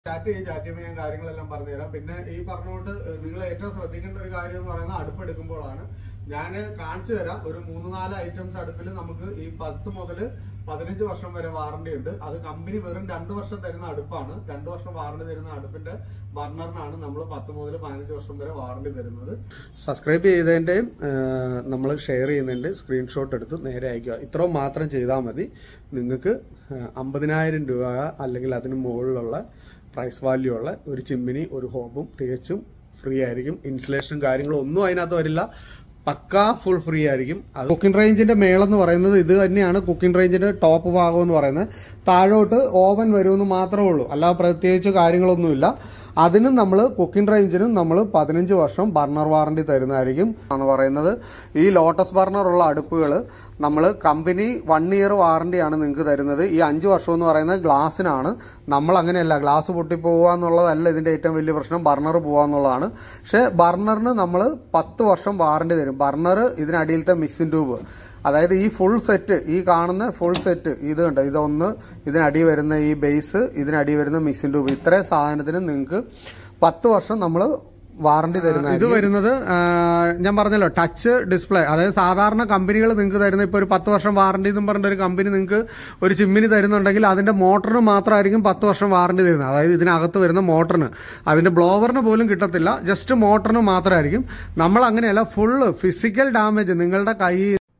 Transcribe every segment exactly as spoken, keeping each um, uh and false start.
Chat ചെയ്ത് chat ചെയ്യുമ്പോൾ ഞാൻ കാര്യങ്ങളെല്ലാം പറഞ്ഞുതരാം. പിന്നെ ഈ പറഞ്ഞുകൊണ്ട് നിങ്ങൾ ഏറ്റവും ശ്രദ്ധിക്കേണ്ട ഒരു കാര്യം എന്ന് പറയുന്നത് അടുപ്പെടുക്കുമ്പോഴാണ്. ഞാൻ കാണിച്ചു തരാം. ഒരു മൂന്ന് നാല് ഐറ്റംസ് അടുപ്പിൽ നമുക്ക് ഈ പത്ത് മുതൽ പതിനഞ്ച് വർഷം വരെ വാറണ്ടി ഉണ്ട്. അത് കമ്പനി വെറും രണ്ട് വർഷം തരുന്ന അടുപ്പാണ്. രണ്ട് വർഷം വാറണ്ടി തരുന്ന അടുപ്പിന്റെ ബർണറിനാണ് നമ്മൾ പത്ത് മുതൽ പതിനഞ്ച് വർഷം വരെ വാറണ്ടി തരുന്നത്. സബ്സ്ക്രൈബ് ചെയ്തതിന്റെയും നമ്മൾ ഷെയർ ചെയ്യുന്നതിന്റെ സ്ക്രീൻഷോട്ട് എടുത്ത് നേരെ അയക്കുക. ഇത്രയും മാത്രം ചെയ്താൽ മതി. നിങ്ങൾക്ക് അമ്പതിനായിരം രൂപ അല്ലെങ്കിൽ അതിന് മുകളിലുള്ള പ്രൈസ് വാല്യൂ ഉള്ള ഒരു ചിമ്മിനി ഒരു ഹോബും തികച്ചും ഫ്രീ ആയിരിക്കും. ഇൻസ്റ്റലേഷനും കാര്യങ്ങളും ഒന്നും അതിനകത്ത് വരില്ല. പക്കാ ഫുൾ ഫ്രീ ആയിരിക്കും. അത് കുക്കിംഗ് റേഞ്ചിന്റെ മേളെന്ന് പറയുന്നത് ഇത് തന്നെയാണ്. കുക്കിംഗ് റേഞ്ചിന്റെ ടോപ്പ് ഭാഗം എന്ന് പറയുന്നത് താഴോട്ട് ഓവൻ വരുമെന്ന് മാത്രമേ ഉള്ളൂ. അല്ലാതെ പ്രത്യേകിച്ച് കാര്യങ്ങളൊന്നുമില്ല. അതിനും നമ്മൾ കുക്കിംഗ് റേഞ്ചിനും നമ്മൾ പതിനഞ്ച് വർഷം ബർണർ വാറണ്ടി തരുന്നതായിരിക്കും എന്ന് പറയുന്നത്. ഈ ലോട്ടസ് ബർണർ ഉള്ള അടുപ്പുകൾ നമ്മൾ കമ്പനി വൺ ഇയർ വാറണ്ടിയാണ് നിങ്ങൾക്ക് തരുന്നത്. ഈ അഞ്ച് വർഷം എന്ന് പറയുന്നത് ഗ്ലാസ്സിനാണ്. നമ്മൾ അങ്ങനെയല്ല, ഗ്ലാസ് പൊട്ടിപ്പോവുക എന്നുള്ളതല്ല ഇതിന്റെ ഏറ്റവും വലിയ പ്രശ്നം, ബർണർ പോവുക എന്നുള്ളതാണ്. പക്ഷേ ബർണറിന് നമ്മൾ പത്ത് വർഷം വാറണ്ടി തരും. ബർണർ ഇതിനടിയിലത്തെ മിക്സിംഗ് ട്യൂബ്, അതായത് ഈ ഫുൾ സെറ്റ്, ഈ കാണുന്ന ഫുൾ സെറ്റ് ഇത് കണ്ടോ, ഇതൊന്ന് ഇതിനടി വരുന്ന ഈ ബേസ്, ഇതിനടി വരുന്ന മിക്സിംഗ് ട്യൂബ്, ഇത്രയും സാധനത്തിന് നിങ്ങൾക്ക് പത്ത് വർഷം നമ്മൾ വാറണ്ടി തരുന്നത്. ഇത് വരുന്നത് ഞാൻ പറഞ്ഞല്ലോ ടച്ച് ഡിസ്പ്ലേ, അതായത് സാധാരണ കമ്പനികൾ നിങ്ങൾക്ക് തരുന്ന ഇപ്പോൾ ഒരു പത്ത് വർഷം വാറണ്ടി എന്നും പറഞ്ഞ ഒരു കമ്പനി നിങ്ങൾക്ക് ഒരു ചിമ്മിനി തരുന്നുണ്ടെങ്കിൽ അതിന്റെ മോട്ടറിന് മാത്രമായിരിക്കും പത്ത് വർഷം വാറണ്ടി തരുന്നത്. അതായത് ഇതിനകത്ത് വരുന്ന മോട്ടറിന്, അതിന്റെ ബ്ലോവറിന് പോലും കിട്ടത്തില്ല, ജസ്റ്റ് മോട്ടറിന് മാത്രമായിരിക്കും. നമ്മൾ അങ്ങനെയല്ല, ഫുള്ള് ഫിസിക്കൽ ഡാമേജ് നിങ്ങളുടെ കൈ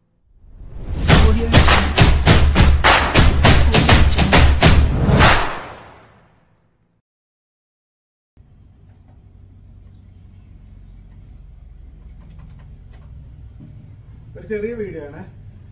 ഒരു ചെറിയ വീഡിയോ ആണ്.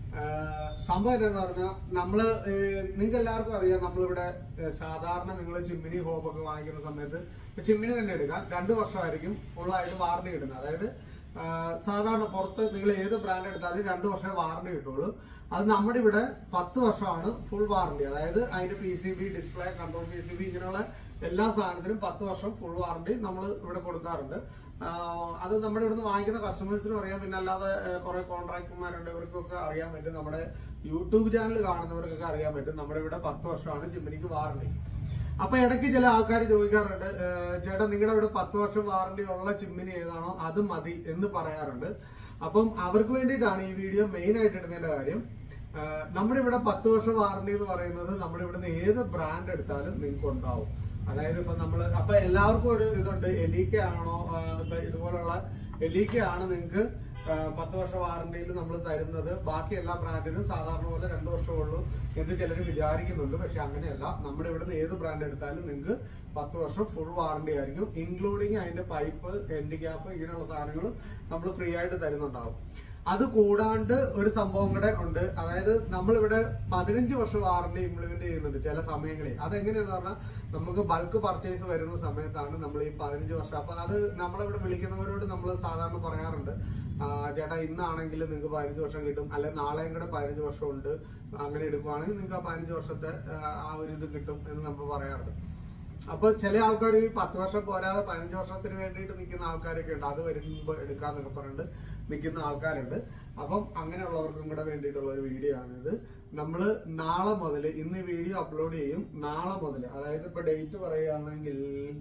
സംഭവം എന്താന്ന് പറഞ്ഞാൽ നമ്മള് നിങ്ങൾക്ക് എല്ലാവർക്കും അറിയാം, നമ്മളിവിടെ സാധാരണ നിങ്ങൾ ചിമ്മിനി ഹോബൊക്കെ വാങ്ങിക്കുന്ന സമയത്ത് ഇപ്പൊ ചിമ്മിനി തന്നെ എടുക്കാം, രണ്ടു വർഷമായിരിക്കും ഫുൾ ആയിട്ട് വാറണ്ടി കിട്ടുന്നത്. അതായത് സാധാരണ പുറത്ത് നിങ്ങൾ ഏത് ബ്രാൻഡ് എടുത്താലും രണ്ടു വർഷമേ വാറണ്ടി കിട്ടുള്ളൂ. അത് നമ്മുടെ ഇവിടെ പത്ത് വർഷമാണ് ഫുൾ വാറണ്ടി. അതായത് അതിന്റെ P C B, display, control P C B, ഇങ്ങനെയുള്ള എല്ലാ സാധനത്തിനും പത്ത് വർഷം ഫുൾ വാറണ്ടി നമ്മൾ ഇവിടെ കൊടുക്കാറുണ്ട്. അത് നമ്മുടെ ഇവിടുന്ന് വാങ്ങിക്കുന്ന കസ്റ്റമേഴ്സിനും അറിയാം. പിന്നെ അല്ലാതെ കുറെ കോൺട്രാക്ടർമാരുണ്ട്, ഇവർക്കൊക്കെ അറിയാൻ പറ്റും. നമ്മുടെ യൂട്യൂബ് ചാനൽ കാണുന്നവർക്കൊക്കെ അറിയാൻ പറ്റും. നമ്മുടെ ഇവിടെ പത്ത് വർഷമാണ് ചിമ്മിനിക്ക് വാറണ്ടി. അപ്പൊ ഇടയ്ക്ക് ചില ആൾക്കാർ ചോദിക്കാറുണ്ട്, ചേട്ടാ നിങ്ങളുടെ ഇവിടെ പത്ത് വർഷം വാറണ്ടി ഉള്ള ചിമ്മിനി ഏതാണോ അത് മതി എന്ന് പറയാറുണ്ട്. അപ്പം അവർക്ക് വേണ്ടിയിട്ടാണ് ഈ വീഡിയോ മെയിൻ ആയിട്ട് ഇടുന്നതിന്റെ കാര്യം. നമ്മുടെ ഇവിടെ പത്ത് വർഷം വാറണ്ടി എന്ന് പറയുന്നത് നമ്മുടെ ഇവിടുന്ന് ഏത് ബ്രാൻഡ് എടുത്താലും നിങ്ങൾക്ക് ഉണ്ടാവും. അതായത് ഇപ്പൊ നമ്മള് അപ്പൊ എല്ലാവർക്കും ഒരു ഇതുണ്ട്, എലീക്ക ആണോ ഇപ്പൊ ഇതുപോലുള്ള എലീക്ക ആണ് നിങ്ങൾക്ക് പത്ത് വർഷ വാറണ്ടിയിൽ നമ്മൾ തരുന്നത്, ബാക്കി എല്ലാ ബ്രാൻഡിനും സാധാരണ പോലെ രണ്ടു വർഷമുള്ളൂ എന്ന് ചിലർ വിചാരിക്കുന്നുണ്ട്. പക്ഷെ അങ്ങനെയല്ല, നമ്മുടെ ഇവിടുന്ന് ഏത് ബ്രാൻഡ് എടുത്താലും നിങ്ങൾക്ക് പത്ത് വർഷം ഫുൾ വാറണ്ടി ആയിരിക്കും. ഇൻക്ലൂഡിങ് അതിന്റെ പൈപ്പ്, എൻഡ് ക്യാപ്പ്, ഇങ്ങനെയുള്ള സാധനങ്ങൾ നമ്മൾ ഫ്രീ ആയിട്ട് തരുന്നുണ്ടാവും. അത് കൂടാണ്ട് ഒരു സംഭവം കൂടെ ഉണ്ട്. അതായത് നമ്മളിവിടെ പതിനഞ്ച് വർഷം വാറണ്ടി ഇംപ്ലിമെന്റ് ചെയ്യുന്നുണ്ട് ചില സമയങ്ങളിൽ. അതെങ്ങനെയാന്ന് പറഞ്ഞാൽ നമുക്ക് ബൾക്ക് പർച്ചേസ് വരുന്ന സമയത്താണ് നമ്മൾ ഈ പതിനഞ്ച് വർഷം. അപ്പൊ അത് നമ്മളിവിടെ വിളിക്കുന്നവരോട് നമ്മൾ സാധാരണ പറയാറുണ്ട്, ചേട്ടാ ഇന്നാണെങ്കിൽ നിങ്ങൾക്ക് പതിനഞ്ച് വർഷം കിട്ടും, അല്ലെ നാളെയും കൂടെ പതിനഞ്ച് വർഷം ഉണ്ട്, അങ്ങനെ എടുക്കുവാണെങ്കിൽ നിങ്ങൾക്ക് ആ പതിനഞ്ച് വർഷത്തെ ആ ഒരു ഇത് കിട്ടും എന്ന് നമ്മൾ പറയാറുണ്ട്. അപ്പൊ ചില ആൾക്കാർ ഈ പത്ത് വർഷം പോരാതെ പതിനഞ്ച് വർഷത്തിന് വേണ്ടിയിട്ട് നിൽക്കുന്ന ആൾക്കാരൊക്കെ ഉണ്ട്. അത് വരുമ്പോ എടുക്കാന്നൊക്കെ പറഞ്ഞിട്ട് നിൽക്കുന്ന ആൾക്കാരുണ്ട്. അപ്പം അങ്ങനെയുള്ളവർക്കും കൂടെ വേണ്ടിയിട്ടുള്ള ഒരു വീഡിയോ ആണിത്. നമ്മള് നാളെ മുതൽ, ഇന്ന് വീഡിയോ അപ്ലോഡ് ചെയ്യും, നാളെ മുതൽ, അതായത് ഇപ്പൊ ഡേറ്റ് പറയുകയാണെങ്കിൽ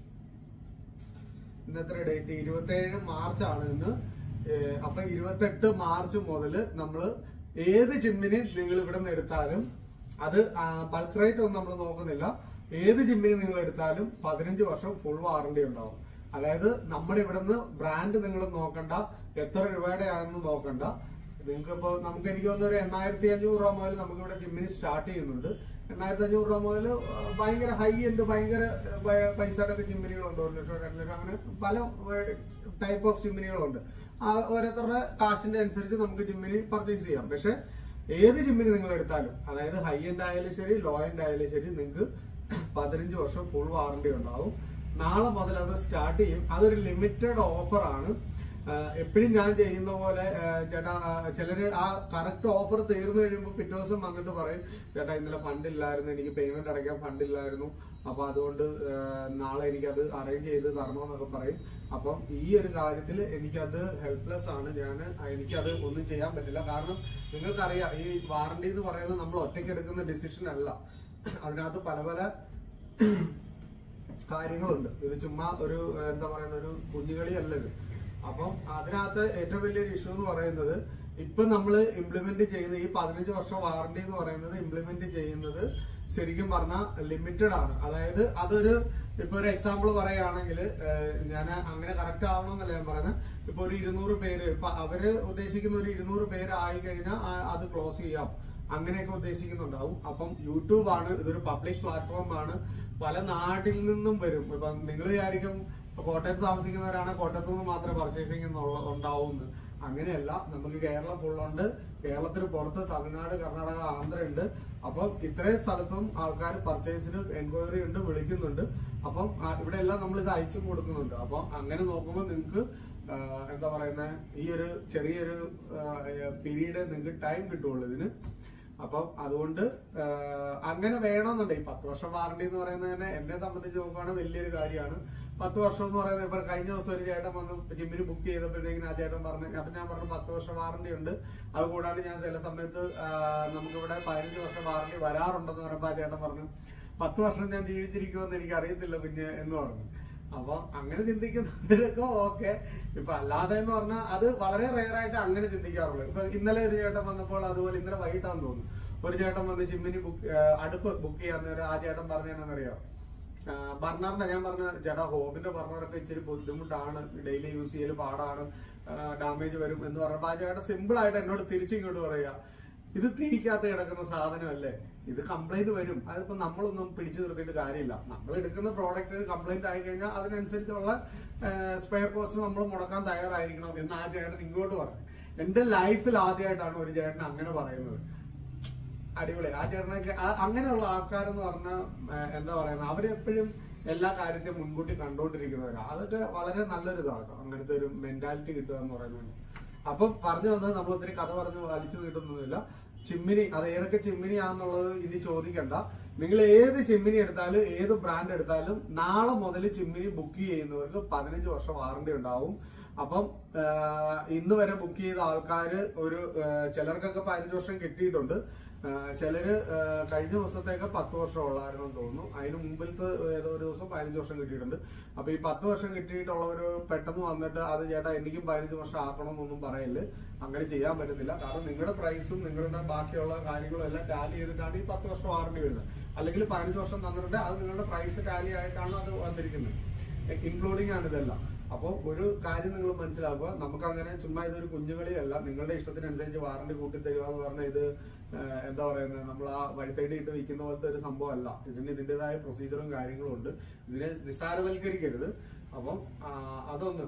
ഇന്നത്തെ ഡേറ്റ് ഇരുപത്തേഴ് മാർച്ച് ആണ് ഇന്ന്. അപ്പൊ ഇരുപത്തെട്ട് മാർച്ച് മുതൽ നമ്മള് ഏത് ചിമ്മിനി നിങ്ങൾ ഇവിടെ നിന്ന് എടുത്താലും, അത് ബൾക്ക് റേറ്റ് ഒന്നും നമ്മൾ നോക്കുന്നില്ല, ഏത് ചിമ്മിനി നിങ്ങൾ എടുത്താലും പതിനഞ്ച് വർഷം ഫുൾ വാറണ്ടി ഉണ്ടാവും. അതായത് നമ്മുടെ ഇവിടുന്ന് ബ്രാൻഡ് നിങ്ങൾ നോക്കണ്ട, എത്ര രൂപയുടെ ആണെന്ന് നോക്കണ്ട. നിങ്ങൾക്ക് ഇപ്പൊ നമുക്ക് എനിക്ക് തോന്നുന്ന ഒരു എണ്ണായിരത്തി അഞ്ഞൂറ് രൂപ മുതൽ നമുക്ക് ഇവിടെ ചിമ്മിനി സ്റ്റാർട്ട് ചെയ്യുന്നുണ്ട്. എണ്ണായിരത്തി അഞ്ഞൂറ് രൂപ മുതൽ ഭയങ്കര ഹൈ എൻഡ്, ഭയങ്കര പൈസയുടെ ഒക്കെ ചിമ്മിനികളുണ്ട്. ഒരു ലക്ഷം, രണ്ട് ലക്ഷം, അങ്ങനെ പല ടൈപ്പ് ഓഫ് ചിമ്മിനികളുണ്ട്. ആ ഓരോരുത്തരുടെ കാശിന്റെ അനുസരിച്ച് നമുക്ക് ചിമ്മിനി പർച്ചേസ് ചെയ്യാം. പക്ഷെ ഏത് ചിമ്മിനി നിങ്ങൾ എടുത്താലും, അതായത് ഹൈ എൻഡ് ആയാലും ശരി, ലോ എൻഡ് ആയാലും ശരി, നിങ്ങൾക്ക് പതിനഞ്ച് വർഷം ഫുൾ വാറണ്ടി ഉണ്ടാവും. നാളെ മുതൽ അത് സ്റ്റാർട്ട് ചെയ്യും. അതൊരു ലിമിറ്റഡ് ഓഫർ ആണ്. എപ്പോഴും ഞാൻ ചെയ്യുന്ന പോലെ ചേട്ടാ, ചിലര് ആ കറക്റ്റ് ഓഫർ തീർന്നു കഴിയുമ്പോൾ പിറ്റേ ദിവസം വന്നിട്ട് പറയും, ചേട്ടാ ഇന്നലെ ഫണ്ട് ഇല്ലായിരുന്നു, എനിക്ക് പേയ്മെന്റ് അടയ്ക്കാൻ ഫണ്ട് ഇല്ലായിരുന്നു, അപ്പൊ അതുകൊണ്ട് നാളെ എനിക്കത് അറേഞ്ച് ചെയ്ത് തരണമെന്നൊക്കെ പറയും. അപ്പം ഈ ഒരു കാര്യത്തിൽ എനിക്കത് ഹെൽപ്ലെസ് ആണ്. ഞാൻ എനിക്കത് ഒന്നും ചെയ്യാൻ പറ്റില്ല. കാരണം നിങ്ങൾക്കറിയാം, ഈ വാറണ്ടി എന്ന് പറയുന്നത് നമ്മൾ ഒറ്റയ്ക്ക് എടുക്കുന്ന ഡിസിഷൻ അല്ല. അതിനകത്ത് പല പല കാര്യങ്ങളുണ്ട്. ഇത് ചുമ്മാ ഒരു എന്താ പറയുന്ന ഒരു കുഞ്ഞുകളി അല്ല ഇത്. അപ്പം അതിനകത്ത് ഏറ്റവും വലിയൊരു ഇഷ്യൂ എന്ന് പറയുന്നത് ഇപ്പൊ നമ്മൾ ഇംപ്ലിമെന്റ് ചെയ്യുന്ന ഈ പതിനഞ്ച് വർഷം വാറണ്ടി എന്ന് പറയുന്നത് ഇംപ്ലിമെന്റ് ചെയ്യുന്നത് ശരിക്കും പറഞ്ഞാൽ ലിമിറ്റഡ് ആണ്. അതായത് അതൊരു ഇപ്പൊ ഒരു എക്സാമ്പിൾ പറയുകയാണെങ്കിൽ ഞാൻ അങ്ങനെ കറക്റ്റ് ആവണമെന്നല്ല ഞാൻ പറയുന്നത്. ഇപ്പൊ ഒരു ഇരുന്നൂറ് പേര് ഇപ്പൊ അവര് ഉദ്ദേശിക്കുന്ന ഒരു ഇരുന്നൂറ് പേര് ആയി കഴിഞ്ഞാൽ അത് ക്ലോസ് ചെയ്യാം, അങ്ങനെയൊക്കെ ഉദ്ദേശിക്കുന്നുണ്ടാവും. അപ്പം യൂട്യൂബ് ആണ്, ഇതൊരു പബ്ലിക് പ്ലാറ്റ്ഫോം ആണ്, പല നാട്ടിൽ നിന്നും വരും. ഇപ്പൊ നിങ്ങൾ വിചാരിക്കും കോട്ടയത്ത് താമസിക്കുന്നവരാണ് കോട്ടയത്ത് നിന്ന് മാത്രമേ പർച്ചേസിംഗ് ഉണ്ടാവുമെന്ന്. അങ്ങനെയല്ല, നമുക്ക് കേരളം ഫുള്ളുണ്ട്. കേരളത്തിന് പുറത്ത് തമിഴ്നാട്, കർണാടക, ആന്ധ്ര ഉണ്ട്. അപ്പം ഇത്രയും സ്ഥലത്തും ആൾക്കാർ പർച്ചേസിന് എൻക്വയറി ഉണ്ട്, വിളിക്കുന്നുണ്ട്. അപ്പം ഇവിടെ എല്ലാം നമ്മൾ ഇത് അയച്ചും കൊടുക്കുന്നുണ്ട്. അപ്പം അങ്ങനെ നോക്കുമ്പോൾ നിങ്ങൾക്ക് എന്താ പറയുന്നത് ഈ ഒരു ചെറിയൊരു പീരീഡ് നിങ്ങൾക്ക് ടൈം കിട്ടുള്ളൂ ഇതിന്. അപ്പം അതുകൊണ്ട് അങ്ങനെ വേണമെന്നുണ്ടെങ്കിൽ പത്ത് വർഷം വാറണ്ടി എന്ന് പറയുന്നത് തന്നെ എന്നെ സംബന്ധിച്ച് നോക്കുകയാണെങ്കിൽ വലിയൊരു കാര്യമാണ്. പത്ത് വർഷം എന്ന് പറയുന്നത് ഇപ്പൊ കഴിഞ്ഞ ദിവസം ഒരു ചേട്ടൻ വന്ന് ജിമ്മിന് ബുക്ക് ചെയ്തപ്പോഴത്തേക്കിന് ആ ചേട്ടൻ പറഞ്ഞു, അപ്പൊ ഞാൻ പറഞ്ഞു പത്ത് വർഷം വാറണ്ടി ഉണ്ട്. അതുകൂടാണ്ട് ഞാൻ ചില സമയത്ത് നമുക്കിവിടെ പതിനഞ്ച് വർഷം വാറണ്ടി വരാറുണ്ടെന്ന് പറയുമ്പോൾ ആ ചേട്ടൻ പറഞ്ഞു പത്ത് വർഷം ഞാൻ ജീവിച്ചിരിക്കുമെന്ന് എനിക്ക് അറിയത്തില്ല കുഞ്ഞ് എന്ന് പറഞ്ഞു. അപ്പൊ അങ്ങനെ ചിന്തിക്കുന്നവരൊക്കെ ഓക്കെ. ഇപ്പൊ അല്ലാതെ എന്ന് പറഞ്ഞാൽ അത് വളരെ റെയർ ആയിട്ട് അങ്ങനെ ചിന്തിക്കാറുള്ളൂ. ഇപ്പൊ ഇന്നലെ ഒരു ചേട്ടൻ വന്നപ്പോൾ അതുപോലെ ഇന്നലെ വൈകിട്ടാന്ന് തോന്നുന്നു ഒരു ചേട്ടൻ വന്ന് ജിമ്മിന് ബുക്ക് അടുപ്പ് ബുക്ക് ചെയ്യാൻ ആ ചേട്ടൻ പറഞ്ഞതെന്നറിയാം ബർണറിന്റെ. ഞാൻ പറഞ്ഞ ചേട്ടാ ഹോബിന്റെ ബർണറൊക്കെ ഇച്ചിരി ബുദ്ധിമുട്ടാണ്, ഡെയിലി യൂസ് ചെയ്യൽ പാടാണ്, ഡാമേജ് വരും എന്ന് പറഞ്ഞപ്പോ ആ ചേട്ടൻ സിമ്പിൾ ആയിട്ട് എന്നോട് തിരിച്ചിങ്ങോട്ട് പറയാ, ഇത് തീക്കാത്ത കിടക്കുന്ന സാധനമല്ലേ, ഇത് കംപ്ലൈന്റ് വരും, അതിപ്പോ നമ്മളൊന്നും പിടിച്ചു നിർത്തിയിട്ട് കാര്യമില്ല. നമ്മൾ എടുക്കുന്ന പ്രോഡക്റ്റ് കംപ്ലൈന്റ് ആയി കഴിഞ്ഞാൽ അതിനനുസരിച്ചുള്ള സ്പെയർ കോസ്റ്റ് നമ്മൾ മുടക്കാൻ തയ്യാറായിരിക്കണം എന്ന് ആ ചേട്ടൻ ഇങ്ങോട്ട് പറഞ്ഞു. എന്റെ ലൈഫിൽ ആദ്യമായിട്ടാണ് ഒരു ചേട്ടൻ അങ്ങനെ പറയുന്നത്. അടിപൊളി. ആ ചേട്ടനൊക്കെ അങ്ങനെയുള്ള ആൾക്കാരെന്ന് പറഞ്ഞാൽ എന്താ പറയുന്നത് അവരെപ്പോഴും എല്ലാ കാര്യത്തെയും മുൻകൂട്ടി കണ്ടുകൊണ്ടിരിക്കുന്നവരാ. അതൊക്കെ വളരെ നല്ലൊരു ഇതാണ്, അങ്ങനത്തെ ഒരു മെന്റാലിറ്റി കിട്ടുക എന്ന് പറയുന്നത്. അപ്പൊ പറഞ്ഞു വന്നത് നമ്മൾ ഒത്തിരി കഥ പറഞ്ഞ് വലിച്ചു നീട്ടുന്നതില്ല. ചിമ്മിനി അത് ഏതൊക്കെ ചിമ്മിനിയാന്നുള്ളത് ഇനി ചോദിക്കണ്ട. നിങ്ങൾ ഏത് ചിമ്മിനി എടുത്താലും ഏത് ബ്രാൻഡ് എടുത്താലും നാളെ മുതൽ ചിമ്മിനി ബുക്ക് ചെയ്യുന്നവർക്ക് പതിനഞ്ച് വർഷം വാറണ്ടി ഉണ്ടാവും. അപ്പം ഇന്ന് വരെ ബുക്ക് ചെയ്ത ആൾക്കാര് ഒരു ചിലർക്കൊക്കെ പതിനഞ്ച് വർഷം കിട്ടിയിട്ടുണ്ട്. ചിലര് കഴിഞ്ഞ ദിവസത്തേക്ക് പത്ത് വർഷം ഉള്ളായിരുന്നു തോന്നുന്നു. അതിന് മുമ്പിലത്തെ ഏതോ ഒരു ദിവസം പതിനഞ്ച് വർഷം കിട്ടിയിട്ടുണ്ട്. അപ്പൊ ഈ പത്ത് വർഷം കിട്ടിയിട്ടുള്ളവര് പെട്ടെന്ന് വന്നിട്ട് അത് ചേട്ടാ എനിക്കും പതിനഞ്ച് വർഷം ആക്കണം എന്നൊന്നും പറയല്. അങ്ങനെ ചെയ്യാൻ പറ്റത്തില്ല. കാരണം നിങ്ങളുടെ പ്രൈസും നിങ്ങളുടെ ബാക്കിയുള്ള കാര്യങ്ങളും എല്ലാം ടാലി ചെയ്തിട്ടാണ് ഈ പത്ത് വർഷം വാറണ്ടി വരുന്നത്. അല്ലെങ്കിൽ പതിനഞ്ച് വർഷം തന്നിട്ടുണ്ട്, അത് നിങ്ങളുടെ പ്രൈസ് ടാലി ആയിട്ടാണ് അത് വന്നിരിക്കുന്നത്, ഇൻക്ലൂഡിംഗ് ആണ് ഇതെല്ലാം. അപ്പോൾ ഒരു കാര്യം നിങ്ങൾ മനസ്സിലാക്കുക, നമുക്ക് അങ്ങനെ ചുമ്മാ ഇതൊരു കുഞ്ഞുകളിയല്ല. നിങ്ങളുടെ ഇഷ്ടത്തിനനുസരിച്ച് വാറണ്ടി കൂട്ടി തരിക എന്ന് പറഞ്ഞാൽ ഇത് എന്താ പറയുന്നത് നമ്മൾ ആ വഴി സൈഡ് ഇട്ട് വിൽക്കുന്ന പോലത്തെ ഒരു സംഭവം അല്ല. ഇതിന് ഇതിൻ്റെതായ പ്രൊസീജറും കാര്യങ്ങളും ഉണ്ട്. ഇതിനെ നിസ്സാരവൽക്കരിക്കരുത്. അപ്പം അതൊന്ന്.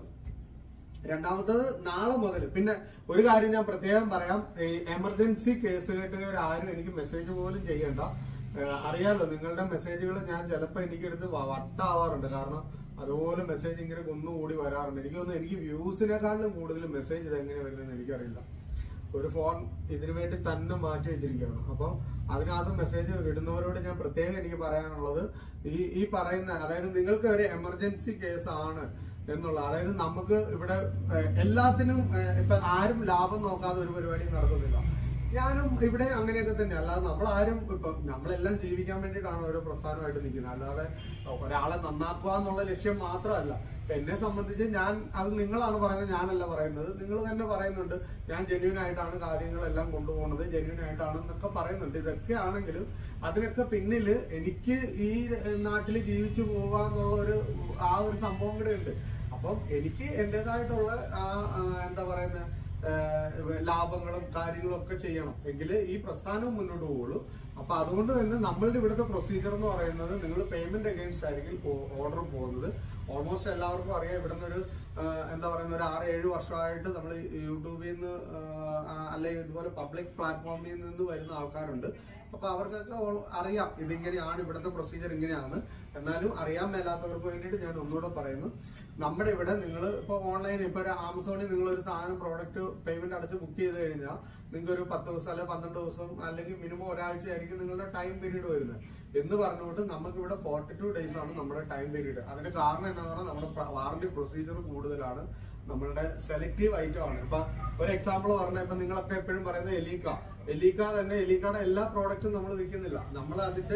രണ്ടാമത്തത് നാളെ മുതൽ പിന്നെ ഒരു കാര്യം ഞാൻ പ്രത്യേകം പറയാം, ഈ എമർജൻസി കേസ് കേട്ടുകാർ ആരും എനിക്ക് മെസ്സേജ് പോലും ചെയ്യണ്ട. അറിയാലോ നിങ്ങളുടെ മെസ്സേജുകൾ ഞാൻ ചിലപ്പോൾ എനിക്കെടുത്ത് വട്ടാവാറുണ്ട്. കാരണം അതുപോലെ മെസ്സേജ് ഇങ്ങനെ കുന്നുകൂടി വരാറുണ്ട്. എനിക്ക് തോന്നുന്നു എനിക്ക് വ്യൂസിനെക്കാളും കൂടുതൽ മെസ്സേജ് ഇത് എങ്ങനെ വരുന്നതെന്ന് എനിക്കറിയില്ല. ഒരു ഫോൺ ഇതിനു വേണ്ടി തന്നെ മാറ്റി വെച്ചിരിക്കുകയാണ്. അപ്പം അതിനകത്ത് മെസ്സേജ് ഇടുന്നവരോട് ഞാൻ പ്രത്യേകം എനിക്ക് പറയാനുള്ളത് ഈ ഈ പറയുന്ന അതായത് നിങ്ങൾക്ക് ഒരു എമർജൻസി കേസ് ആണ് എന്നുള്ള, അതായത് നമുക്ക് ഇവിടെ എല്ലാത്തിനും ഇപ്പൊ ആരും ലാഭം നോക്കാതെ ഒരു പരിപാടി നടത്തുന്നില്ല. ഞാനും ഇവിടെ അങ്ങനെയൊക്കെ തന്നെ. അല്ലാതെ നമ്മളാരും ഇപ്പൊ നമ്മളെല്ലാം ജീവിക്കാൻ വേണ്ടിയിട്ടാണ് ഓരോ പ്രസ്ഥാനമായിട്ട് നിൽക്കുന്നത്. അല്ലാതെ ഒരാളെ നന്നാക്കുക എന്നുള്ള ലക്ഷ്യം മാത്രമല്ല. എന്നെ സംബന്ധിച്ച് ഞാൻ അത് നിങ്ങളാണ് പറയുന്നത്, ഞാനല്ല പറയുന്നത്. നിങ്ങൾ തന്നെ പറയുന്നുണ്ട് ഞാൻ ജെന്യൂൻ ആയിട്ടാണ് കാര്യങ്ങളെല്ലാം കൊണ്ടുപോകുന്നത്, ജെന്യൂൻ ആയിട്ടാണെന്നൊക്കെ പറയുന്നുണ്ട്. ഇതൊക്കെ ആണെങ്കിലും അതിനൊക്കെ പിന്നില് എനിക്ക് ഈ നാട്ടിൽ ജീവിച്ചു പോവുക എന്നുള്ള ഒരു ആ ഒരു സംഭവം കൂടെ ഉണ്ട്. അപ്പം എനിക്ക് എന്റേതായിട്ടുള്ള ആ എന്താ പറയുന്ന ലാഭങ്ങളും കാര്യങ്ങളും ഒക്കെ ചെയ്യണം, എങ്കിൽ ഈ പ്രസ്ഥാനം മുന്നോട്ട് പോകുള്ളൂ. അപ്പൊ അതുകൊണ്ട് തന്നെ നമ്മളുടെ ഇവിടുത്തെ പ്രൊസീജിയർ എന്ന് പറയുന്നത് നിങ്ങൾ പേയ്മെന്റ് അഗൈൻസ്റ്റ് ആയിരിക്കും ഓർഡർ പോകുന്നത്. ഓൾമോസ്റ്റ് എല്ലാവർക്കും അറിയാം ഇവിടുന്ന് ഒരു എന്താ പറയുന്ന ഒരു ആറ് ഏഴ് വർഷമായിട്ട് നമ്മൾ യൂട്യൂബിൽ നിന്ന് അല്ലെങ്കിൽ ഇതുപോലെ പബ്ലിക് പ്ലാറ്റ്ഫോമിൽ നിന്ന് വരുന്ന ആൾക്കാരുണ്ട്. അപ്പൊ അവർക്കൊക്കെ അറിയാം ഇതിങ്ങനെയാണ്, ഇവിടുത്തെ പ്രൊസീജിയർ ഇങ്ങനെയാണ്. എന്നാലും അറിയാൻ മേലാത്തവർക്ക് വേണ്ടിയിട്ട് ഞാൻ ഒന്നുകൂടെ പറയുന്നു, നമ്മുടെ ഇവിടെ നിങ്ങൾ ഇപ്പൊ ഓൺലൈൻ ഇപ്പൊ ഒരു ആമസോണിൽ നിങ്ങൾ ഒരു സാധനം പ്രോഡക്റ്റ് പേയ്മെന്റ് അടച്ച് ബുക്ക് ചെയ്ത് കഴിഞ്ഞാൽ നിങ്ങൾക്ക് ഒരു പത്ത് ദിവസം അല്ലെങ്കിൽ പന്ത്രണ്ട് ദിവസം അല്ലെങ്കിൽ മിനിമം ഒരാഴ്ച ആയിരിക്കും നിങ്ങളുടെ ടൈം പീരീഡ് വരുന്നത്. എന്ന് പറഞ്ഞുകൊണ്ട് നമുക്ക് ഇവിടെ ഫോർട്ടി ടു ഡേയ്സ് ആണ് നമ്മുടെ ടൈം പീരീഡ്. അതിന് കാരണം എന്താണെന്ന് പറഞ്ഞാൽ നമ്മുടെ വാറണ്ടി പ്രൊസീജിയർ കൂടുതലാണ്, നമ്മളുടെ സെലക്റ്റീവ് ഐറ്റം ആണ്. ഇപ്പൊ ഒരു എക്സാമ്പിൾ പറഞ്ഞാൽ ഇപ്പൊ നിങ്ങളൊക്കെ എപ്പോഴും പറയുന്നത് എലീക്ക എലീക്ക തന്നെ എലീക്കയുടെ എല്ലാ പ്രോഡക്റ്റും നമ്മൾ വിൽക്കുന്നില്ല. നമ്മൾ അതിന്റെ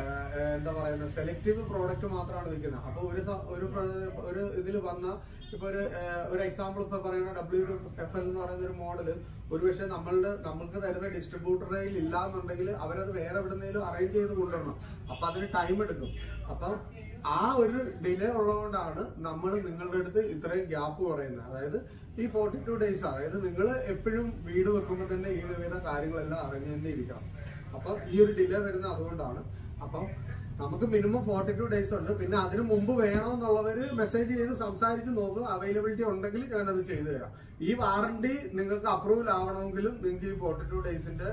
എന്താ പറയുന്നത് സെലക്റ്റീവ് പ്രോഡക്റ്റ് മാത്രമാണ് വിൽക്കുന്നത്. അപ്പൊ ഒരു ഒരു ഒരു ഇതിൽ വന്ന ഇപ്പൊ ഒരു ഒരു എക്സാമ്പിൾ ഇപ്പൊ പറയുന്ന ഡബ്ല്യു എഫ് എൽ എന്ന് പറയുന്ന ഒരു മോഡല് ഒരു പക്ഷേ നമ്മളുടെ നമ്മൾക്ക് തരുന്ന ഡിസ്ട്രിബ്യൂട്ടറിൽ ഇല്ല എന്നുണ്ടെങ്കിൽ അവരത് വേറെ എവിടെന്നെങ്കിലും അറേഞ്ച് ചെയ്ത് കൊണ്ടുവരണം. അപ്പൊ അതിന് ടൈം എടുക്കും. അപ്പം ആ ഒരു ഡിലേ ഉള്ളതുകൊണ്ടാണ് നമ്മൾ നിങ്ങളുടെ അടുത്ത് ഇത്രയും ഗ്യാപ്പ് പറയുന്നത്. അതായത് ഈ ഫോർട്ടി ടു ഡേയ്സ് അതായത് നിങ്ങൾ എപ്പോഴും വീട് വെക്കുമ്പോൾ തന്നെ ഈ വിധ കാര്യങ്ങളെല്ലാം അറിഞ്ഞു തന്നെ ഇരിക്കണം. അപ്പൊ ഈ ഒരു ഡിലേ വരുന്നത് അതുകൊണ്ടാണ്. അപ്പം നമുക്ക് മിനിമം ഫോർട്ടി ടു ഡേയ്സ് ഉണ്ട്. പിന്നെ അതിനു മുമ്പ് വേണമെന്നുള്ളവര് മെസ്സേജ് ചെയ്ത് സംസാരിച്ച് നോക്കുക. അവൈലബിലിറ്റി ഉണ്ടെങ്കിൽ ഞാനത് ചെയ്തു തരാം. ഈ വാറണ്ടി നിങ്ങൾക്ക് അപ്രൂവൽ ആവണമെങ്കിലും നിങ്ങൾക്ക് ഈ ഫോർട്ടി ടു ഡേയ്സിന്റെ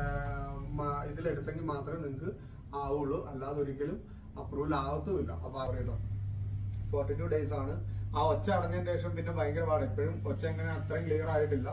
ഇതിലെടുത്തെങ്കിൽ മാത്രമേ നിങ്ങൾക്ക് ആവുള്ളൂ, അല്ലാതെ ഒരിക്കലും അപ്രൂവൽ ആവത്തുമില്ല. അപ്പൊ അറിയട്ടോ ഫോർട്ടി ടു ഡേയ്സ് ആണ്. ആ ഒച്ച അടഞ്ഞതിന് ശേഷം പിന്നെ ഭയങ്കര പാട്, എപ്പോഴും ഒച്ച എങ്ങനെ അത്രയും ക്ലിയർ ആയിട്ടില്ല.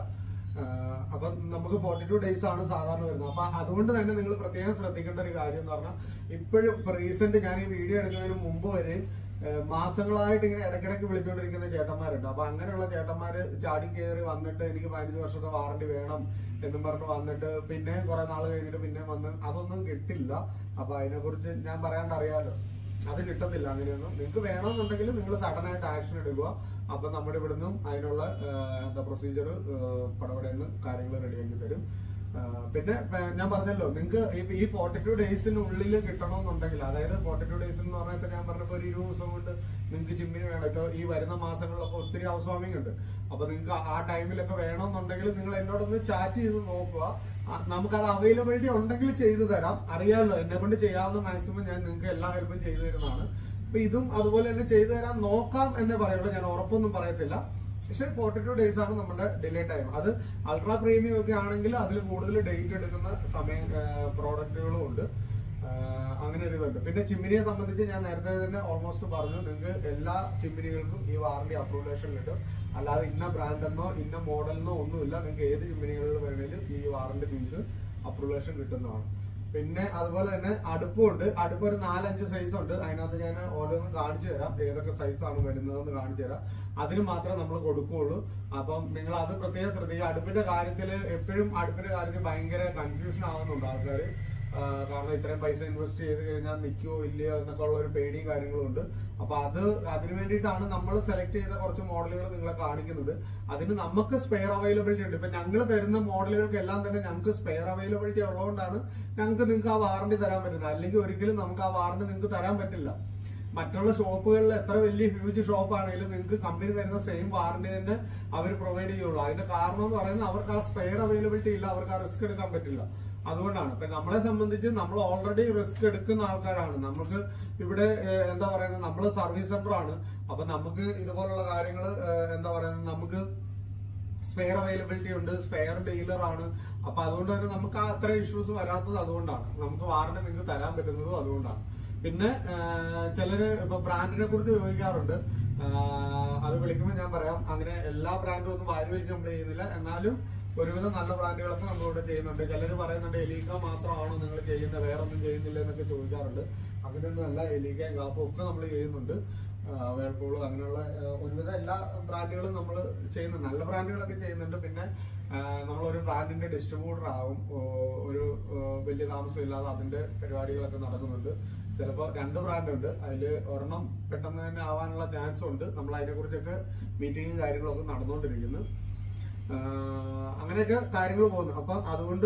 അപ്പൊ നമുക്ക് ഫോർട്ടി ടു ഡേയ്സ് ആണ് സാധാരണ വരുന്നത്. അപ്പൊ അതുകൊണ്ട് തന്നെ നിങ്ങൾ പ്രത്യേകം ശ്രദ്ധിക്കേണ്ട ഒരു കാര്യം എന്ന് പറഞ്ഞാൽ ഇപ്പോഴും ഇപ്പൊ റീസെന്റ് ഞാൻ ഈ വീഡിയോ എടുക്കുന്നതിന് മുമ്പ് വരെ മാസങ്ങളായിട്ട് ഇങ്ങനെ ഇടയ്ക്കിടയ്ക്ക് വിളിച്ചുകൊണ്ടിരിക്കുന്ന ചേട്ടന്മാരുണ്ട്. അപ്പൊ അങ്ങനെയുള്ള ചേട്ടന്മാര് ചാടി കയറി വന്നിട്ട് എനിക്ക് പതിനഞ്ച് വർഷത്തെ വാറണ്ടി വേണം എന്നും പറഞ്ഞ് വന്നിട്ട് പിന്നെ കുറെ നാൾ കഴിഞ്ഞിട്ട് പിന്നെ വന്ന് അതൊന്നും കിട്ടില്ല. അപ്പൊ അതിനെ കുറിച്ച് ഞാൻ പറയാണ്ട് അറിയാലോ, അത് കിട്ടത്തില്ല അങ്ങനെയൊന്നും. നിങ്ങൾക്ക് വേണമെന്നുണ്ടെങ്കിൽ നിങ്ങൾ സഡൻ ആയിട്ട് ആക്ഷൻ എടുക്കുക. അപ്പൊ നമ്മുടെ ഇവിടുന്നും അതിനുള്ള എന്താ പ്രൊസീജിയർ പടപടയെന്ന് കാര്യങ്ങൾ റെഡിയാക്കി തരും. പിന്നെ ഞാൻ പറഞ്ഞല്ലോ നിങ്ങൾക്ക് ഈ ഫോർട്ടി ടു ഡേയ്സിനുള്ളിൽ കിട്ടണമെന്നുണ്ടെങ്കിൽ, അതായത് ഫോർട്ടി ടു ഡേയ്സ് എന്ന് പറഞ്ഞാൽ ഇപ്പൊ ഞാൻ പറഞ്ഞപ്പോ ഒരു ഇരുപത് ദിവസം കൊണ്ട് നിങ്ങൾക്ക് ജിമ്മിന് വേണം. ഇപ്പൊ ഈ വരുന്ന മാസങ്ങളിലൊക്കെ ഒത്തിരി ഹൗസ് വാമിംഗ് ഉണ്ട്. അപ്പൊ നിങ്ങൾക്ക് ആ ടൈമിലൊക്കെ വേണമെന്നുണ്ടെങ്കിൽ നിങ്ങൾ എന്നോടൊന്ന് ചാറ്റ് ചെയ്ത് നോക്കുക. നമുക്കത് അവൈലബിലിറ്റി ഉണ്ടെങ്കിൽ ചെയ്തു തരാം. അറിയാമല്ലോ, എന്നെ കൊണ്ട് ചെയ്യാവുന്ന മാക്സിമം ഞാൻ നിങ്ങൾക്ക് എല്ലാ ഹെൽപ്പും ചെയ്തു തരുന്നതാണ്. അപ്പൊ ഇതും അതുപോലെ തന്നെ ചെയ്തു തരാൻ നോക്കാം എന്നേ പറയുള്ളൂ, ഞാൻ ഉറപ്പൊന്നും പറയത്തില്ല. പക്ഷെ ഫോർട്ടി ടു ഡേയ്സ് ആണ് നമ്മുടെ ഡിലേ ടൈം. അത് അൾട്രാ പ്രീമിയം ഒക്കെ ആണെങ്കിൽ അതിൽ കൂടുതൽ ഡേറ്റ് എടുക്കുന്ന സമയം പ്രോഡക്റ്റുകളും ഉണ്ട്. അങ്ങനെ ഒരു ഇതുണ്ട്. പിന്നെ ചിമ്മിനിയെ സംബന്ധിച്ച് ഞാൻ നേരത്തെ തന്നെ ഓൾമോസ്റ്റ് പറഞ്ഞു, നിങ്ങൾക്ക് എല്ലാ ചിമ്മിനികൾക്കും ഈ വാറണ്ടി അപ്രൂവലേഷൻ കിട്ടും. അല്ലാതെ ഇന്ന ബ്രാൻഡെന്നോ ഇന്ന മോഡലെന്നോ ഒന്നുമില്ല. നിങ്ങൾക്ക് ഏത് ചിമ്മിനികളിൽ വേണമെങ്കിലും ഈ വാറണ്ടി നിങ്ങൾക്ക് അപ്രൂവലേഷൻ കിട്ടുന്നതാണ്. പിന്നെ അതുപോലെ തന്നെ അടുപ്പുണ്ട്. അടുപ്പ് ഒരു നാലഞ്ച് സൈസ് ഉണ്ട്. അതിനകത്ത് ഞാൻ ഓരോന്നും കാണിച്ചു തരാം, ഏതൊക്കെ സൈസാണ് വരുന്നതെന്ന് കാണിച്ചു തരാം. അതിന് മാത്രമേ നമ്മൾ കൊടുക്കുകയുള്ളൂ. അപ്പം നിങ്ങൾ അത് പ്രത്യേകം ശ്രദ്ധിക്കുക. അടുപ്പിന്റെ കാര്യത്തിൽ എപ്പോഴും അടുപ്പിന്റെ കാര്യത്തിൽ ഭയങ്കര കൺഫ്യൂഷൻ ആവുന്നുണ്ട് ആൾക്കാർ. കാരണം ഇത്രയും പൈസ ഇൻവെസ്റ്റ് ചെയ്ത് കഴിഞ്ഞാൽ നിൽക്കുമോ ഇല്ലയോ എന്നൊക്കെ ഉള്ള ഒരു പേടിയും കാര്യങ്ങളും ഉണ്ട്. അപ്പൊ അത് അതിന് വേണ്ടിയിട്ടാണ് നമ്മൾ സെലക്ട് ചെയ്ത കുറച്ച് മോഡലുകൾ നിങ്ങളെ കാണിക്കുന്നത്. അതിന് നമുക്ക് സ്പെയർ അവൈലബിലിറ്റി ഉണ്ട്. ഇപ്പൊ ഞങ്ങൾ തരുന്ന മോഡലുകൾക്ക് എല്ലാം തന്നെ ഞങ്ങൾക്ക് സ്പെയർ അവൈലബിലിറ്റി ഉള്ളതുകൊണ്ടാണ് ഞങ്ങൾക്ക് നിങ്ങൾക്ക് ആ വാറണ്ടി തരാൻ പറ്റുന്നത്. അല്ലെങ്കിൽ ഒരിക്കലും നമുക്ക് ആ വാറണ്ടി നിങ്ങൾക്ക് തരാൻ പറ്റില്ല. മറ്റുള്ള ഷോപ്പുകളിൽ എത്ര വലിയ ഹ്യൂജ് ഷോപ്പ് ആണെങ്കിലും നിങ്ങൾക്ക് കമ്പനി തരുന്ന സെയിം വാറണ്ടി തന്നെ അവർ പ്രൊവൈഡ് ചെയ്യുള്ളൂ. അതിന്റെ കാരണം എന്ന് പറയുന്നത് അവർക്ക് ആ സ്പെയർ അവൈലബിലിറ്റി ഇല്ല, അവർക്ക് ആ റിസ്ക് എടുക്കാൻ പറ്റില്ല. അതുകൊണ്ടാണ്. ഇപ്പൊ നമ്മളെ സംബന്ധിച്ച് നമ്മൾ ഓൾറെഡി റിസ്ക് എടുക്കുന്ന ആൾക്കാരാണ്. നമുക്ക് ഇവിടെ എന്താ പറയുന്നത്, നമ്മള് സർവീസ് സെന്റർ ആണ്. അപ്പൊ നമുക്ക് ഇതുപോലുള്ള കാര്യങ്ങൾ എന്താ പറയുന്നത്, നമുക്ക് സ്പെയർ അവൈലബിലിറ്റി ഉണ്ട്, സ്പെയർ ഡീലർ ആണ്. അപ്പൊ അതുകൊണ്ട് തന്നെ നമുക്ക് ആ അത്ര ഇഷ്യൂസ് വരാത്തത് അതുകൊണ്ടാണ്. നമുക്ക് വാറണ്ടി നിങ്ങൾക്ക് തരാൻ പറ്റുന്നതും അതുകൊണ്ടാണ്. പിന്നെ ചിലര് ഇപ്പൊ ബ്രാൻഡിനെ കുറിച്ച് ചോദിക്കാറുണ്ട്. അത് വിളിക്കുമ്പോൾ ഞാൻ പറയാം, അങ്ങനെ എല്ലാ ബ്രാൻഡും ഒന്നും വാരി വലിച്ച് നമ്മൾ ചെയ്യുന്നില്ല. എന്നാലും ഒരുവിധം നല്ല ബ്രാൻഡുകളൊക്കെ നമ്മളിവിടെ ചെയ്യുന്നുണ്ട്. ചിലർ പറയുന്നുണ്ട് എലീക്ക മാത്രമാണോ നിങ്ങൾ ചെയ്യുന്നത്, വേറെ ഒന്നും ചെയ്യുന്നില്ല എന്നൊക്കെ ചോദിക്കാറുണ്ട്. അങ്ങനെയൊന്നും അല്ല, എലീക്കയും ഗാഫും ഒക്കെ നമ്മൾ ചെയ്യുന്നുണ്ട്. വേൾപൂൾ അങ്ങനെയുള്ള ഒരുവിധം എല്ലാ ബ്രാൻഡുകളും നമ്മൾ ചെയ്യുന്നുണ്ട്. നല്ല ബ്രാൻഡുകളൊക്കെ ചെയ്യുന്നുണ്ട്. പിന്നെ നമ്മളൊരു ബ്രാൻഡിന്റെ ഡിസ്ട്രിബ്യൂട്ടർ ആവും. ഒരു വലിയ താമസമില്ലാതെ അതിന്റെ പരിപാടികളൊക്കെ നടക്കുന്നുണ്ട്. ചിലപ്പോൾ രണ്ട് ബ്രാൻഡ് ഉണ്ട്, അതിൽ ഒരെണ്ണം പെട്ടെന്ന് തന്നെ ആവാനുള്ള ചാൻസും ഉണ്ട്. നമ്മൾ അതിനെക്കുറിച്ചൊക്കെ മീറ്റിങ്ങും കാര്യങ്ങളൊക്കെ നടന്നുകൊണ്ടിരിക്കുന്നു. അങ്ങനെയൊക്കെ കാര്യങ്ങൾ പോകുന്നു. അപ്പൊ അതുകൊണ്ട്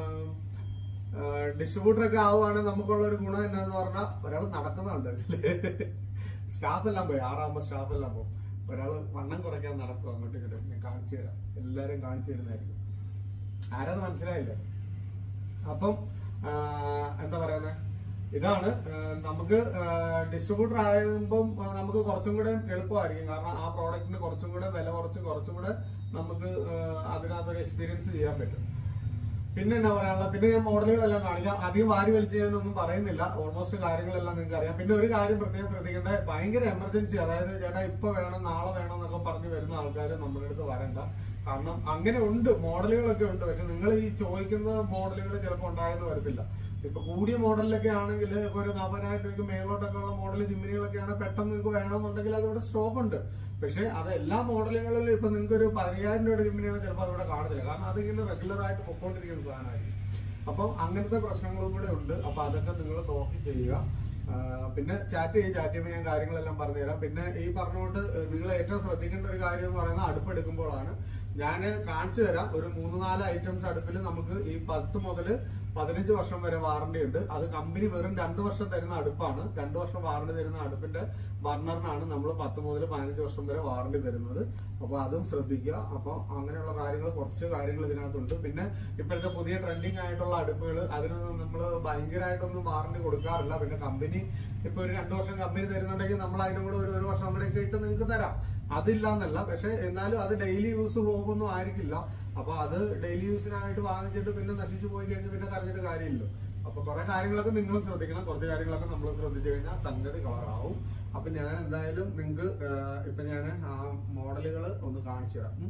ഡിസ്ട്രിബ്യൂട്ടറൊക്കെ ആവുകയാണെങ്കിൽ നമുക്കുള്ള ഒരു ഗുണം എന്നാന്ന് പറഞ്ഞാൽ ഒരാൾ നടക്കുന്നുണ്ട്. സ്റ്റാഫ് എല്ലാം പോയി, ആറാകുമ്പോ സ്റ്റാഫ് എല്ലാം പോകും. ഒരാള് വണ്ണം കുറയ്ക്കാൻ നടക്കും അങ്ങോട്ടും ഇങ്ങോട്ടും. ഞാൻ കാണിച്ചു തരാം, എല്ലാരും കാണിച്ചു തരുന്നതായിരിക്കും. ആരാത് മനസ്സിലായില്ല. അപ്പം എന്താ പറയുന്നത്, ഇതാണ് നമുക്ക് ഡിസ്ട്രിബ്യൂട്ടർ ആകുമ്പം നമുക്ക് കുറച്ചും കൂടെ എളുപ്പമായിരിക്കും. കാരണം ആ പ്രോഡക്റ്റിന് കുറച്ചും കൂടെ വില കുറച്ച് കുറച്ചും കൂടെ നമുക്ക് അതിനകത്തൊരു എക്സ്പീരിയൻസ് ചെയ്യാൻ പറ്റും. പിന്നെ എന്നാ പറയാനുള്ള, പിന്നെ ഞാൻ മോഡലുകളെല്ലാം കാണിക്കാം. അധികം വാരി വലിച്ചു ചെയ്യാനൊന്നും പറയുന്നില്ല, ഓൾമോസ്റ്റ് കാര്യങ്ങളെല്ലാം നിങ്ങൾക്ക് അറിയാം. പിന്നെ ഒരു കാര്യം പ്രത്യേകം ശ്രദ്ധിക്കേണ്ട, ഭയങ്കര എമർജൻസി, അതായത് ചേട്ടാ ഇപ്പൊ വേണം നാളെ വേണം എന്നൊക്കെ പറഞ്ഞ് വരുന്ന ആൾക്കാർ നമ്മുടെ അടുത്ത് വരണ്ട. കാരണം അങ്ങനെ ഉണ്ട്, മോഡലുകളൊക്കെ ഉണ്ട്. പക്ഷെ നിങ്ങൾ ഈ ചോദിക്കുന്ന മോഡലുകൾ ചിലപ്പോൾ ഉണ്ടായെന്ന് വരത്തില്ല. ഇപ്പൊ കൂടിയ മോഡലിലൊക്കെ ആണെങ്കിൽ ഇപ്പൊ ഒരു നാൽപ്പതിനായിരം രൂപയ്ക്ക് മേലോട്ടൊക്കെ ഉള്ള മോഡൽ ചിമ്മിനികളൊക്കെയാണ് പെട്ടെന്ന് നിങ്ങൾക്ക് വേണമെന്നുണ്ടെങ്കിൽ അതിവിടെ സ്റ്റോക്ക് ഉണ്ട്. പക്ഷെ അത് എല്ലാ മോഡലുകളിലും ഇപ്പൊ നിങ്ങൾക്ക് ഒരു പതിനയ്യായിരം രൂപയുടെ ചിമ്മിനികൾ ചിലപ്പോൾ അതിവിടെ കാണത്തില്ല. കാരണം അതിങ്ങനെ റെഗുലർ ആയിട്ട് പൊക്കോണ്ടിരിക്കുന്ന സാധനമായിരിക്കും. അപ്പം അങ്ങനത്തെ പ്രശ്നങ്ങളും കൂടെ ഉണ്ട്. അപ്പൊ അതൊക്കെ നിങ്ങൾ നോക്കി ചെയ്യുക. പിന്നെ ചാറ്റ് ചെയ്യും, ചാറ്റ് ചെയ്യുമ്പോൾ ഞാൻ കാര്യങ്ങളെല്ലാം പറഞ്ഞുതരാം. പിന്നെ ഈ പറഞ്ഞുകൊണ്ട് നിങ്ങൾ ഏറ്റവും ശ്രദ്ധിക്കേണ്ട ഒരു കാര്യം എന്ന് പറയുന്നത് അടുപ്പ് എടുക്കുമ്പോഴാണ്. ഞാൻ കാണിച്ചു തരാം. ഒരു മൂന്ന് നാല് ഐറ്റംസ് അടുപ്പിൽ നമുക്ക് ഈ പത്ത് മുതൽ പതിനഞ്ച് വർഷം വരെ വാറണ്ടി ഉണ്ട്. അത് കമ്പനി വെറും രണ്ട് വർഷം തരുന്ന അടുപ്പാണ്. രണ്ട് വർഷം വാറണ്ടി തരുന്ന അടുപ്പിന്റെ ബർണറിനാണ് നമ്മൾ പത്ത് മുതൽ പതിനഞ്ച് വർഷം വരെ വാറണ്ടി തരുന്നത്. അപ്പൊ അതും ശ്രദ്ധിക്കുക. അപ്പൊ അങ്ങനെയുള്ള കാര്യങ്ങൾ കുറച്ച് കാര്യങ്ങൾ ഇതിനകത്തുണ്ട്. പിന്നെ ഇപ്പോഴത്തെ പുതിയ ട്രെൻഡിങ് ആയിട്ടുള്ള അടുപ്പുകൾ അതിനൊന്നും നമ്മൾ ഭയങ്കരമായിട്ടൊന്നും വാറണ്ടി കൊടുക്കാറില്ല. പിന്നെ കമ്പനി ഇപ്പൊ ഒരു രണ്ടു വർഷം കമ്പനി തരുന്നുണ്ടെങ്കിൽ നമ്മൾ അതിന്റെ കൂടെ ഒരു ഒരു വർഷം കൂടെ ഒക്കെ ഇട്ട് നിങ്ങൾക്ക് തരാം. അതില്ല എന്നല്ല, പക്ഷെ എന്നാലും അത് ഡെയിലി യൂസ് പോകുമൊന്നും ആയിരിക്കില്ല. അപ്പൊ അത് ഡെയിലി യൂസിനായിട്ട് വാങ്ങിച്ചിട്ട് പിന്നെ നശിച്ചു പോയി കഴിഞ്ഞ് പിന്നെ കറിഞ്ഞിട്ട് കാര്യമില്ലല്ലോ. അപ്പൊ കുറെ കാര്യങ്ങളൊക്കെ നിങ്ങളും ശ്രദ്ധിക്കണം. കുറച്ച് കാര്യങ്ങളൊക്കെ നമ്മൾ ശ്രദ്ധിച്ചു കഴിഞ്ഞാൽ സംഗതി കളറാവും. അപ്പൊ ഞാൻ എന്തായാലും നിങ്ങൾക്ക് ഇപ്പൊ ഞാൻ ആ മോഡലുകൾ ഒന്ന് കാണിച്ചു തരാം.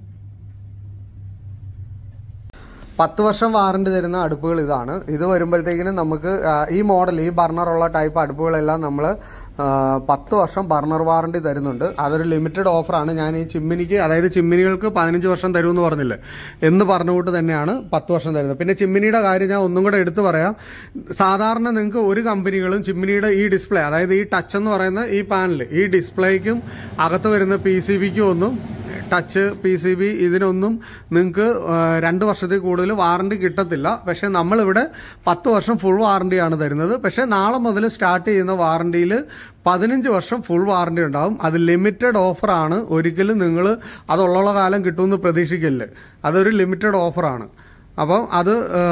പത്ത് വർഷം വാറണ്ടി തരുന്ന അടുപ്പുകൾ ഇതാണ്. ഇത് വരുമ്പോഴത്തേക്കിനും നമുക്ക് ഈ മോഡൽ ഈ ബർണറുള്ള ടൈപ്പ് അടുപ്പുകളെല്ലാം നമ്മൾ പത്ത് വർഷം ബർണർ വാറണ്ടി തരുന്നുണ്ട്. അതൊരു ലിമിറ്റഡ് ഓഫറാണ്. ഞാൻ ഈ ചിമ്മിനിക്ക്, അതായത് ചിമ്മിനികൾക്ക് പതിനഞ്ച് വർഷം തരുമെന്ന് പറഞ്ഞില്ലേ, എന്ന് പറഞ്ഞുകൊണ്ട് തന്നെയാണ് പത്ത് വർഷം തരുന്നത്. പിന്നെ ചിമ്മിനിയുടെ കാര്യം ഞാൻ ഒന്നും കൂടെ എടുത്തു പറയാം. സാധാരണ നിങ്ങൾക്ക് ഒരു കമ്പനികളും ചിമ്മിനിയുടെ ഈ ഡിസ്പ്ലേ, അതായത് ഈ ടച്ച് എന്ന് പറയുന്ന ഈ പാനൽ, ഈ ഡിസ്പ്ലേക്കും അകത്ത് വരുന്ന പി സി ബിക്കും ഒന്നും, ടച്ച് പി സി ബി ഇതിനൊന്നും നിങ്ങൾക്ക് രണ്ട് വർഷത്തിൽ കൂടുതൽ വാറണ്ടി കിട്ടത്തില്ല. പക്ഷേ നമ്മളിവിടെ പത്ത് വർഷം ഫുൾ വാറണ്ടിയാണ് തരുന്നത്. പക്ഷേ നാളെ മുതൽ സ്റ്റാർട്ട് ചെയ്യുന്ന വാറണ്ടിയിൽ പതിനഞ്ച് വർഷം ഫുൾ വാറണ്ടി ഉണ്ടാവും. അത് ലിമിറ്റഡ് ഓഫറാണ്. ഒരിക്കലും നിങ്ങൾ അതുള്ള കാലം കിട്ടുമെന്ന് പ്രതീക്ഷിക്കല്ലേ. അതൊരു ലിമിറ്റഡ് ഓഫറാണ്. അപ്പം അത്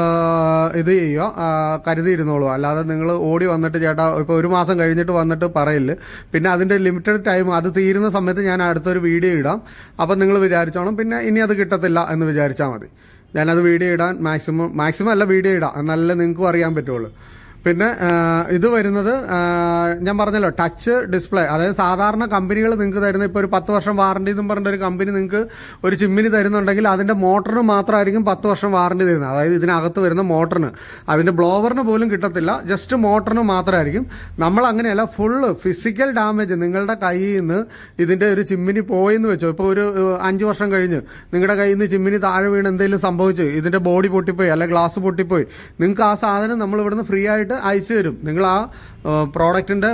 ഇത് ചെയ്യുക, കരുതിയിരുന്നോളൂ. അല്ലാതെ നിങ്ങൾ ഓടി വന്നിട്ട് ചേട്ടാ ഇപ്പോൾ ഒരു മാസം കഴിഞ്ഞിട്ട് വന്നിട്ട് പറയില്ല. പിന്നെ അതിൻ്റെ ലിമിറ്റഡ് ടൈം അത് തീരുന്ന സമയത്ത് ഞാൻ അടുത്തൊരു വീഡിയോ ഇടാം. അപ്പം നിങ്ങൾ വിചാരിച്ചോണം പിന്നെ ഇനി അത് കിട്ടത്തില്ല എന്ന് വിചാരിച്ചാൽ മതി. ഞാനത് വീഡിയോ ഇടാൻ മാക്സിമം മാക്സിമം അല്ല വീഡിയോ ഇടാം, എന്നാലേ നിങ്ങൾക്കും അറിയാൻ പറ്റുള്ളൂ. പിന്നെ ഇത് വരുന്നത് ഞാൻ പറഞ്ഞല്ലോ ടച്ച് ഡിസ്പ്ലേ, അതായത് സാധാരണ കമ്പനികൾ നിങ്ങൾക്ക് തരുന്ന ഇപ്പോൾ ഒരു പത്ത് വർഷം വാറണ്ടി എന്നും പറഞ്ഞ ഒരു കമ്പനി നിങ്ങൾക്ക് ഒരു ചിമ്മിനി തരുന്നുണ്ടെങ്കിൽ അതിൻ്റെ മോട്ടറിന് മാത്രമായിരിക്കും പത്ത് വർഷം വാറണ്ടി തരുന്നത്. അതായത് ഇതിനകത്ത് വരുന്ന മോട്ടറിന്, അതിൻ്റെ ബ്ലോവറിന് പോലും കിട്ടത്തില്ല, ജസ്റ്റ് മോട്ടറിന് മാത്രമായിരിക്കും. നമ്മൾ അങ്ങനെയല്ല, ഫുള്ള് ഫിസിക്കൽ ഡാമേജ് നിങ്ങളുടെ കയ്യിൽ നിന്ന് ഇതിൻ്റെ ഒരു ചിമ്മിനി പോയെന്ന് വെച്ചോ, ഇപ്പോൾ ഒരു അഞ്ച് വർഷം കഴിഞ്ഞ് നിങ്ങളുടെ കയ്യിൽ നിന്ന് ചിമ്മിനി താഴെ വീണ് എന്തെങ്കിലും സംഭവിച്ച് ഇതിൻ്റെ ബോഡി പൊട്ടിപ്പോയി അല്ലെ ഗ്ലാസ് പൊട്ടിപ്പോയി, നിങ്ങൾക്ക് ആ സാധനം നമ്മൾ ഇവിടുന്ന് ഫ്രീ ആയിട്ട് അയച്ചു തരും. നിങ്ങൾ ആ പ്രോഡക്റ്റിൻ്റെ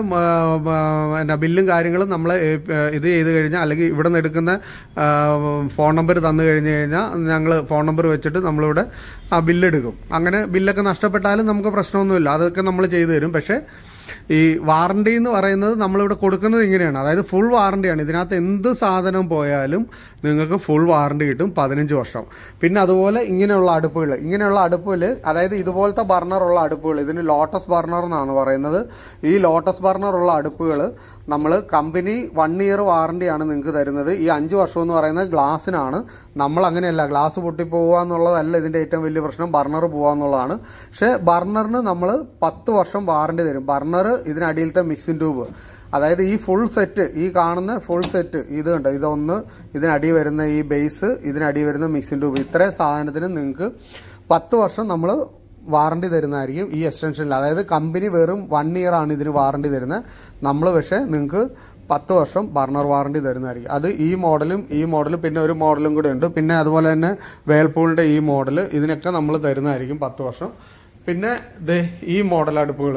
എന്നാ ബില്ലും കാര്യങ്ങളും നമ്മൾ ഇത് ചെയ്ത് കഴിഞ്ഞാൽ, അല്ലെങ്കിൽ ഇവിടെ നിന്ന് എടുക്കുന്ന ഫോൺ നമ്പർ തന്നു കഴിഞ്ഞ് കഴിഞ്ഞാൽ ഞങ്ങൾ ഫോൺ നമ്പർ വെച്ചിട്ട് നമ്മളിവിടെ ആ ബില്ലെടുക്കും. അങ്ങനെ ബില്ലൊക്കെ നഷ്ടപ്പെട്ടാലും നമുക്ക് പ്രശ്നമൊന്നുമില്ല, അതൊക്കെ നമ്മൾ ചെയ്തു തരും. പക്ഷേ ഈ വാറണ്ടി എന്ന് പറയുന്നത് നമ്മളിവിടെ കൊടുക്കുന്നത് ഇങ്ങനെയാണ്. അതായത് ഫുൾ വാറണ്ടിയാണ്. ഇതിനകത്ത് എന്ത് സാധനം പോയാലും നിങ്ങൾക്ക് ഫുൾ വാറണ്ടി കിട്ടും, പതിനഞ്ച് വർഷം. പിന്നെ അതുപോലെ ഇങ്ങനെയുള്ള അടുപ്പുകൾ, ഇങ്ങനെയുള്ള അടുപ്പിൽ അതായത് ഇതുപോലത്തെ ബർണറുള്ള അടുപ്പുകൾ, ഇതിന് ലോട്ടസ് ബർണർ എന്നാണ് പറയുന്നത്. ഈ ലോട്ടസ് ബർണറുള്ള അടുപ്പുകൾ നമ്മൾ കമ്പനി വൺ ഇയർ വാറണ്ടിയാണ് നിങ്ങൾക്ക് തരുന്നത്. ഈ അഞ്ച് വർഷം എന്ന് പറയുന്നത് ഗ്ലാസ്സിനാണ്. നമ്മൾ അങ്ങനെയല്ല, ഗ്ലാസ് പൊട്ടിപ്പോവുക എന്നുള്ളതല്ല ഇതിൻ്റെ ഏറ്റവും വലിയ പ്രശ്നം, ബർണർ പോവുക എന്നുള്ളതാണ്. പക്ഷേ ബർണറിന് നമ്മൾ പത്ത് വർഷം വാറണ്ടി തരും. ബർണർ ഇതിനടിയിലത്തെ മിക്സിംഗ് ട്യൂബ്, അതായത് ഈ ഫുൾ സെറ്റ്, ഈ കാണുന്ന ഫുൾ സെറ്റ് ഇത് കണ്ടോ, ഇതൊന്ന് ഇതിനടി വരുന്ന ഈ ബേസ്, ഇതിനടി വരുന്ന മിക്സിംഗ് ട്യൂബ്, ഇത്രയും സാധനത്തിന് നിങ്ങൾക്ക് പത്ത് വർഷം നമ്മൾ വാറണ്ടി തരുന്നതായിരിക്കും ഈ എക്സ്റ്റൻഷനിൽ. അതായത് കമ്പനി വെറും വൺ ഇയർ ആണ് ഇതിന് വാറണ്ടി തരുന്നത്. നമ്മൾ പക്ഷേ നിങ്ങൾക്ക് പത്ത് വർഷം ബർണർ വാറണ്ടി തരുന്നതായിരിക്കും. അത് ഈ മോഡലും ഈ മോഡലും പിന്നെ ഒരു മോഡലും കൂടെ ഉണ്ട്. പിന്നെ അതുപോലെ തന്നെ വേൾപൂളിൻ്റെ ഈ മോഡൽ, ഇതിനൊക്കെ നമ്മൾ തരുന്നതായിരിക്കും പത്ത് വർഷം. പിന്നെ ദേ ഈ മോഡൽ അടുപ്പുകൾ,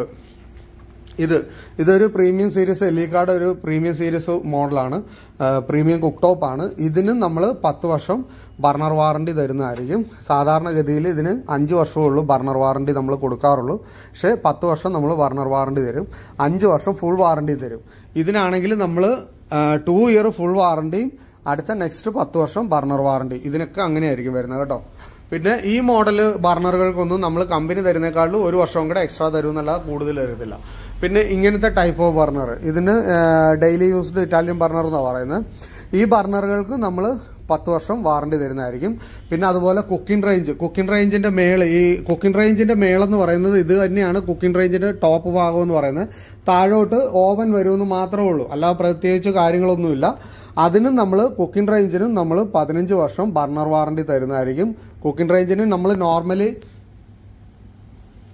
ഇത് ഇതൊരു പ്രീമിയം സീരീസ്, എലിക്കാർഡ് ഒരു പ്രീമിയം സീരീസ് മോഡലാണ്, പ്രീമിയം കുക്ക് ടോപ്പാണ്. ഇതിനും നമ്മൾ പത്ത് വർഷം ബർണർ വാറണ്ടി തരുന്നതായിരിക്കും. സാധാരണഗതിയിൽ ഇതിന് അഞ്ച് വർഷമേ ഉള്ളൂ ബർണർ വാറണ്ടി നമ്മൾ കൊടുക്കാറുള്ളൂ. പക്ഷേ പത്ത് വർഷം നമ്മൾ ബർണർ വാറണ്ടി തരും, അഞ്ച് വർഷം ഫുൾ വാറണ്ടി തരും. ഇതിനാണെങ്കിൽ നമ്മൾ ടു ഇയർ ഫുൾ വാറണ്ടിയും അടുത്ത നെക്സ്റ്റ് പത്ത് വർഷം ബർണർ വാറണ്ടി, ഇതിനൊക്കെ അങ്ങനെയായിരിക്കും വരുന്നത് കേട്ടോ. പിന്നെ ഈ മോഡൽ ബർണറുകൾക്കൊന്നും നമ്മൾ കമ്പനി തരുന്നേക്കാളും ഒരു വർഷം കൂടെ എക്സ്ട്രാ തരുമെന്നല്ല, കൂടുതൽ തരത്തില്ല. പിന്നെ ഇങ്ങനത്തെ ടൈപ്പ് ഓഫ് ബർണർ, ഇതിന് ഡെയിലി യൂസ്ഡ് ഇറ്റാലിയൻ ബർണർ എന്നാണ് പറയുന്നത്. ഈ ബർണറുകൾക്ക് നമ്മൾ പത്ത് വർഷം വാറണ്ടി തരുന്നതായിരിക്കും. പിന്നെ അതുപോലെ കുക്കിംഗ് റേഞ്ച്, കുക്കിംഗ് റേഞ്ചിൻ്റെ മേള്, ഈ കുക്കിംഗ് റേഞ്ചിൻ്റെ മേളെന്ന് പറയുന്നത് ഇത് തന്നെയാണ് കുക്കിംഗ് റേഞ്ചിൻ്റെ ടോപ്പ് ഭാഗം എന്ന് പറയുന്നത്. താഴോട്ട് ഓവൻ വരുമെന്ന് മാത്രമേ ഉള്ളൂ, അല്ലാതെ പ്രത്യേകിച്ച് കാര്യങ്ങളൊന്നുമില്ല. അതിനും നമ്മൾ കുക്കിംഗ് റേഞ്ചിനും നമ്മൾ പതിനഞ്ച് വർഷം ബർണർ വാറണ്ടി തരുന്നതായിരിക്കും. കുക്കിംഗ് റേഞ്ചിന് നമ്മൾ നോർമലി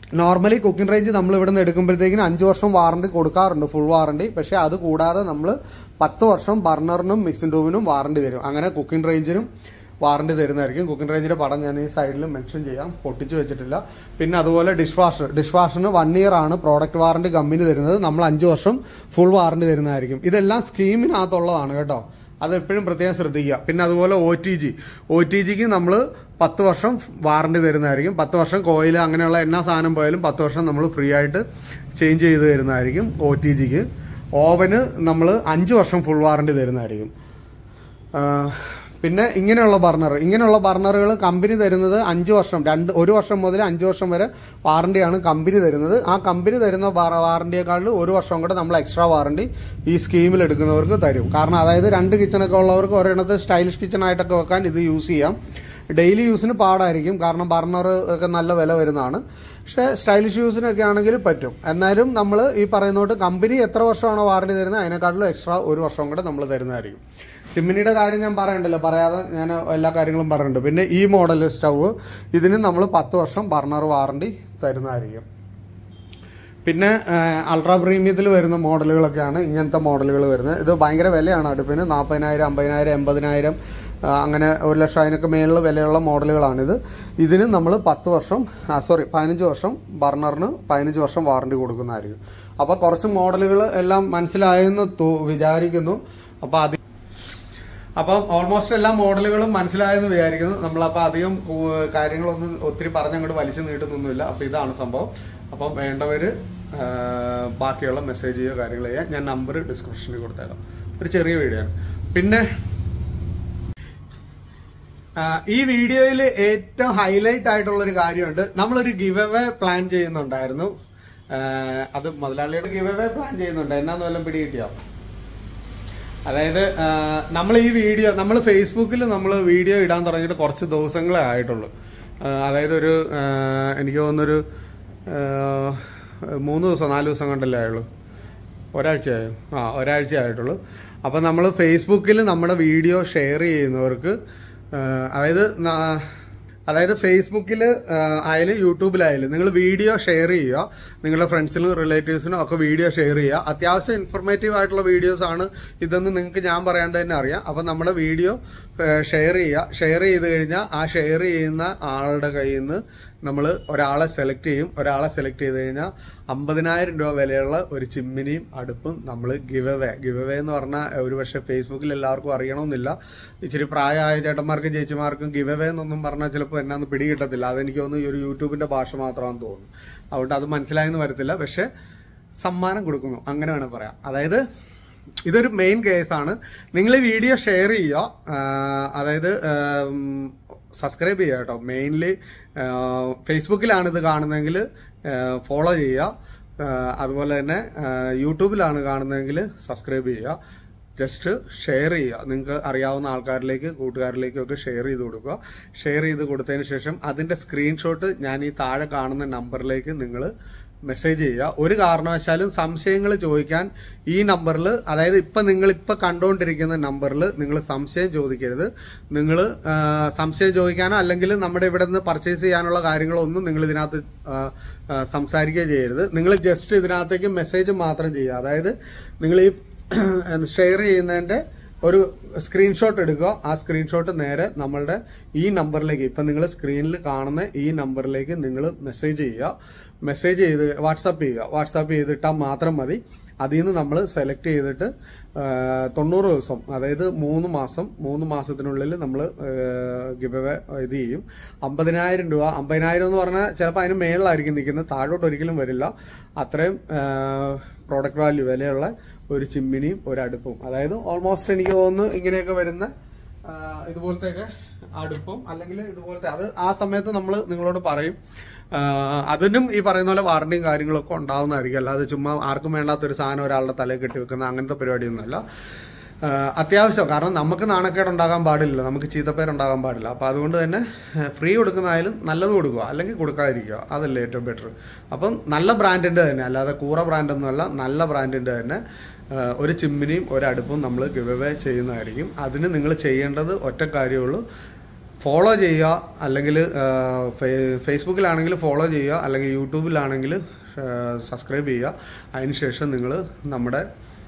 നോർമലി കുക്കിംഗ് റേഞ്ച് നമ്മൾ ഇവിടെ നിന്ന് എടുക്കുമ്പോഴത്തേക്കിന് അഞ്ച് വർഷം വാറണ്ടി കൊടുക്കാറുണ്ട്, ഫുൾ വാറണ്ടി. പക്ഷേ അത് കൂടാതെ നമ്മൾ പത്ത് വർഷം ബർണറിനും മിക്സിംഗ് ട്യൂബിനും വാറണ്ടി തരും. അങ്ങനെ കുക്കിംഗ് റേഞ്ചിനും വാറണ്ടി തരുന്നതായിരിക്കും. കുക്കിംഗ് റേഞ്ചിന്റെ പടം ഞാൻ ഈ സൈഡിൽ മെൻഷൻ ചെയ്യാം, പൊട്ടിച്ച് വെച്ചിട്ടില്ല. പിന്നെ അതുപോലെ ഡിഷ് വാഷർ ഡിഷ് വാഷറിന് വൺ ഇയർ ആണ് പ്രോഡക്റ്റ് വാറണ്ടി കമ്പനി തരുന്നത്. നമ്മൾ അഞ്ച് വർഷം ഫുൾ വാറണ്ടി തരുന്നതായിരിക്കും. ഇതെല്ലാം സ്കീമിനകത്തുള്ളതാണ് കേട്ടോ, അത് എപ്പോഴും പ്രത്യേകം ശ്രദ്ധിക്കുക. പിന്നെ അതുപോലെ O T G O T ജിക്ക് നമ്മൾ പത്ത് വർഷം വാറണ്ടി തരുന്നതായിരിക്കും. പത്ത് വർഷം കോയിൽ അങ്ങനെയുള്ള എന്നാ സാധനം പോയാലും പത്ത് വർഷം നമ്മൾ ഫ്രീ ആയിട്ട് ചേഞ്ച് ചെയ്ത് തരുന്നതായിരിക്കും ഒ ടി ജിക്ക്. ഓവന് നമ്മൾ അഞ്ച് വർഷം ഫുൾ വാറണ്ടി തരുന്നതായിരിക്കും. പിന്നെ ഇങ്ങനെയുള്ള ബർണർ ഇങ്ങനെയുള്ള ബർണറുകൾ കമ്പനി തരുന്നത് അഞ്ച് വർഷം രണ്ട് ഒരു വർഷം മുതൽ അഞ്ച് വർഷം വരെ വാറണ്ടിയാണ് കമ്പനി തരുന്നത്. ആ കമ്പനി തരുന്ന വാറണ്ടിയെക്കാളും ഒരു വർഷം കൂടെ നമ്മൾ എക്സ്ട്രാ വാറണ്ടി ഈ സ്കീമിൽ എടുക്കുന്നവർക്ക് തരും. കാരണം അതായത് രണ്ട് കിച്ചണൊക്കെ ഉള്ളവർക്ക് ഒരെണ്ണത്ത് സ്റ്റൈലിഷ് കിച്ചൺ ആയിട്ടൊക്കെ വെക്കാൻ ഇത് യൂസ് ചെയ്യാം. ഡെയിലി യൂസിന് പാടായിരിക്കും, കാരണം ബർണർ ഒക്കെ നല്ല വില വരുന്നതാണ്. പക്ഷേ സ്റ്റൈലിഷ് യൂസിനൊക്കെ ആണെങ്കിൽ പറ്റും. എന്നാലും നമ്മൾ ഈ പറയുന്നോട്ട് കമ്പനി എത്ര വർഷമാണോ വാറണ്ടി തരുന്നത് അതിനെക്കാട്ടിലും എക്സ്ട്രാ ഒരു വർഷം കൂടെ നമ്മൾ തരുന്നതായിരിക്കും. ചിമ്മിനിയുടെ കാര്യം ഞാൻ പറയണ്ടല്ലോ, പറയാതെ ഞാൻ എല്ലാ കാര്യങ്ങളും പറയുന്നുണ്ട്. പിന്നെ ഈ മോഡൽ സ്റ്റവ് ഇതിന് നമ്മൾ പത്ത് വർഷം ബർണർ വാറണ്ടി തരുന്നതായിരിക്കും. പിന്നെ അൾട്രാ പ്രീമിയത്തിൽ വരുന്ന മോഡലുകളൊക്കെയാണ് ഇങ്ങനത്തെ മോഡലുകൾ വരുന്നത്. ഇത് ഭയങ്കര വിലയാണ് അടുപ്പിന്, നാൽപ്പതിനായിരം അമ്പതിനായിരം എൺപതിനായിരം അങ്ങനെ ഒരു ലക്ഷം അതിനൊക്കെ മേളിൽ വിലയുള്ള മോഡലുകളാണിത്. ഇതിന് നമ്മൾ പത്ത് വർഷം സോറി പതിനഞ്ച് വർഷം ബർണറിന് പതിനഞ്ച് വർഷം വാറണ്ടി കൊടുക്കുന്നതായിരിക്കും. അപ്പോൾ കുറച്ച് മോഡലുകൾ എല്ലാം മനസ്സിലായെന്ന് വിചാരിക്കുന്നു. അപ്പോൾ അത് അപ്പം ഓൾമോസ്റ്റ് എല്ലാ മോഡലുകളും മനസ്സിലായെന്ന് വിചാരിക്കുന്നു. നമ്മളപ്പോൾ അധികം കാര്യങ്ങളൊന്നും ഒത്തിരി പറഞ്ഞങ്ങോട്ട് വലിച്ചു നീട്ടുന്നൊന്നുമില്ല. അപ്പോൾ ഇതാണ് സംഭവം. അപ്പം വേണ്ടവർ ബാക്കിയുള്ള മെസ്സേജ് ചെയ്യുക, കാര്യങ്ങൾ ചെയ്യുക. ഞാൻ നമ്പർ ഡിസ്ക്രിപ്ഷനിൽ കൊടുത്തേക്കാം. ഒരു ചെറിയ വീഡിയോ ആണ്. പിന്നെ ഈ വീഡിയോയിൽ ഏറ്റവും ഹൈലൈറ്റ് ആയിട്ടുള്ളൊരു കാര്യമുണ്ട്. നമ്മളൊരു ഗിവ് അവേ പ്ലാൻ ചെയ്യുന്നുണ്ടായിരുന്നു. അത് മുതലാളിയുടെ ഗിവ് അവേ പ്ലാൻ ചെയ്യുന്നുണ്ട്. എന്നാന്ന് വല്ലതും പിടി കിട്ടിയോ? അതായത് നമ്മൾ ഈ വീഡിയോ നമ്മൾ ഫേസ്ബുക്കിൽ നമ്മൾ വീഡിയോ ഇടാൻ തുടങ്ങിയിട്ട് കുറച്ച് ദിവസങ്ങളേ ആയിട്ടുള്ളൂ. അതായത് ഒരു എനിക്ക് തോന്നുന്നൊരു മൂന്ന് ദിവസം നാല് ദിവസം കണ്ടല്ലേ ആയുള്ളൂ, ഒരാഴ്ചയായോ? ആ ഒരാഴ്ച ആയിട്ടുള്ളൂ. അപ്പം നമ്മൾ ഫേസ്ബുക്കിൽ നമ്മുടെ വീഡിയോ ഷെയർ ചെയ്യുന്നവർക്ക് അതായത് അതായത് ഫേസ്ബുക്കിൽ ആയാലും യൂട്യൂബിലായാലും നിങ്ങൾ വീഡിയോ ഷെയർ ചെയ്യുക, നിങ്ങളുടെ ഫ്രണ്ട്സിനും റിലേറ്റീവ്സിനും ഒക്കെ വീഡിയോ ഷെയർ ചെയ്യുക. അത്യാവശ്യം ഇൻഫർമേറ്റീവ് ആയിട്ടുള്ള വീഡിയോസ് ആണ് ഇതെന്ന് നിങ്ങൾക്ക് ഞാൻ പറയാണ്ട് തന്നെ അറിയാം. അപ്പം നമ്മുടെ വീഡിയോ ഷെയർ ചെയ്യുക. ഷെയർ ചെയ്ത് കഴിഞ്ഞാൽ ആ ഷെയർ ചെയ്യുന്ന ആളുടെ കയ്യിൽ നിന്ന് നമ്മൾ ഒരാളെ സെലക്ട് ചെയ്യും. ഒരാളെ സെലക്ട് ചെയ്ത് കഴിഞ്ഞാൽ അമ്പതിനായിരം രൂപ വിലയുള്ള ഒരു ചിമ്മിനിയും അടുപ്പും നമ്മൾ ഗിവ് അവേ ഗിവ് അവേ എന്ന് പറഞ്ഞാൽ ഒരു പക്ഷേ ഫേസ്ബുക്കിൽ എല്ലാവർക്കും അറിയണമെന്നില്ല. ഇച്ചിരി പ്രായമായ ചേട്ടന്മാർക്കും ചേച്ചിമാർക്കും ഗിവ് അവേ എന്നൊന്നും പറഞ്ഞാൽ ചിലപ്പോൾ എന്നാന്ന് പിടി കിട്ടത്തില്ല. അതെനിക്ക് തോന്നുന്നു ഈ ഒരു യൂട്യൂബിന്റെ ഭാഷ മാത്രമാണെന്ന് തോന്നുന്നു. അതുകൊണ്ട് അത് മനസ്സിലായെന്ന് വരത്തില്ല. പക്ഷെ സമ്മാനം കൊടുക്കുന്നു, അങ്ങനെ വേണം പറയാം. അതായത് ഇതൊരു മെയിൻ കേസാണ്. നിങ്ങൾ ഈ വീഡിയോ ഷെയർ ചെയ്യുക, അതായത് സബ്സ്ക്രൈബ് ചെയ്യുക കേട്ടോ. മെയിൻലി ഫേസ്ബുക്കിലാണ് ഇത് കാണുന്നതെങ്കിൽ ഫോളോ ചെയ്യുക. അതുപോലെ തന്നെ യൂട്യൂബിലാണ് കാണുന്നതെങ്കിൽ സബ്സ്ക്രൈബ് ചെയ്യുക. ജസ്റ്റ് ഷെയർ ചെയ്യുക. നിങ്ങൾക്ക് അറിയാവുന്ന ആൾക്കാരിലേക്ക് കൂട്ടുകാരിലേക്കൊക്കെ ഷെയർ ചെയ്ത് കൊടുക്കുക. ഷെയർ ചെയ്ത് കൊടുത്തതിന് ശേഷം അതിൻ്റെ സ്ക്രീൻഷോട്ട് ഞാൻ ഈ താഴെ കാണുന്ന നമ്പറിലേക്ക് നിങ്ങൾ മെസ്സേജ് ചെയ്യുക. ഒരു കാരണവശാലും സംശയങ്ങൾ ചോദിക്കാൻ ഈ നമ്പറിൽ, അതായത് ഇപ്പം നിങ്ങളിപ്പോൾ കണ്ടുകൊണ്ടിരിക്കുന്ന നമ്പറിൽ നിങ്ങൾ സംശയം ചോദിക്കരുത്. നിങ്ങൾ സംശയം ചോദിക്കാനോ അല്ലെങ്കിൽ നമ്മുടെ ഇവിടെ നിന്ന് പർച്ചേസ് ചെയ്യാനുള്ള കാര്യങ്ങളൊന്നും നിങ്ങൾ ഇതിനകത്ത് സംസാരിക്കുകയോ ചെയ്യരുത്. നിങ്ങൾ ജസ്റ്റ് ഇതിനകത്തേക്ക് മെസ്സേജ് മാത്രം ചെയ്യുക. അതായത് നിങ്ങൾ ഈ ഷെയർ ചെയ്യുന്നതിൻ്റെ ഒരു സ്ക്രീൻഷോട്ട് എടുക്കുക. ആ സ്ക്രീൻഷോട്ട് നേരെ നമ്മളുടെ ഈ നമ്പറിലേക്ക്, ഇപ്പം നിങ്ങൾ സ്ക്രീനിൽ കാണുന്ന ഈ നമ്പറിലേക്ക് നിങ്ങൾ മെസ്സേജ് ചെയ്യുക. മെസ്സേജ് ചെയ്ത് വാട്സാപ്പ് ചെയ്യുക. വാട്സാപ്പ് ചെയ്തിട്ടാൽ മാത്രം മതി. അതിൽ നിന്ന് നമ്മൾ സെലക്ട് ചെയ്തിട്ട് തൊണ്ണൂറ് ദിവസം, അതായത് മൂന്ന് മാസം മൂന്ന് മാസത്തിനുള്ളിൽ നമ്മൾ ഗിവ് അവേ ഇത് ചെയ്യും. അമ്പതിനായിരം രൂപ അമ്പതിനായിരം എന്ന് പറഞ്ഞാൽ ചിലപ്പോൾ അതിന് മേളിലായിരിക്കും നിൽക്കുന്നത്, താഴോട്ട് ഒരിക്കലും വരില്ല. അത്രയും പ്രോഡക്റ്റ് വാല്യൂ വിലയുള്ള ഒരു ചിമ്മിനിയും ഒരു അടുപ്പും, അതായത് ഓൾമോസ്റ്റ് എനിക്ക് തോന്നുന്നു ഇങ്ങനെയൊക്കെ വരുന്ന ഇതുപോലത്തെയൊക്കെ അടുപ്പും അല്ലെങ്കിൽ ഇതുപോലത്തെ, അത് ആ സമയത്ത് നമ്മൾ നിങ്ങളോട് പറയും. അതിനും ഈ പറയുന്ന പോലെ വാറണ്ടിയും കാര്യങ്ങളൊക്കെ ഉണ്ടാവുന്നതായിരിക്കും. അല്ലാതെ ചുമ്മാ ആർക്കും വേണ്ടാത്തൊരു സാധനം ഒരാളുടെ തലയിൽ കെട്ടി വെക്കുന്ന അങ്ങനത്തെ പരിപാടിയൊന്നുമല്ല. അത്യാവശ്യം, കാരണം നമുക്ക് നാണക്കേട് ഉണ്ടാകാൻ പാടില്ല, നമുക്ക് ചീത്തപ്പേരുണ്ടാകാൻ പാടില്ല. അപ്പോൾ അതുകൊണ്ട് തന്നെ ഫ്രീ കൊടുക്കുന്നതായാലും നല്ലത് കൊടുക്കുക, അല്ലെങ്കിൽ കൊടുക്കാതിരിക്കുക, അതല്ലേ ഏറ്റവും ബെറ്റർ. അപ്പം നല്ല ബ്രാൻഡിൻ്റെ തന്നെ, അല്ലാതെ കൂറ ബ്രാൻഡൊന്നുമല്ല, നല്ല ബ്രാൻഡിൻ്റെ തന്നെ ഒരു ചിമ്മിനിയും ഒരടുപ്പും നമ്മൾ ഗിവ് അവേ ചെയ്യുന്നതായിരിക്കും. അതിന് നിങ്ങൾ ചെയ്യേണ്ടത് ഒറ്റ കാര്യമുള്ളൂ, ഫോളോ ചെയ്യുക, അല്ലെങ്കിൽ ഫേസ്ബുക്കിലാണെങ്കിൽ ഫോളോ ചെയ്യുക, അല്ലെങ്കിൽ യൂട്യൂബിലാണെങ്കിൽ സബ്സ്ക്രൈബ് ചെയ്യുക. അതിനുശേഷം നിങ്ങൾ നമ്മുടെ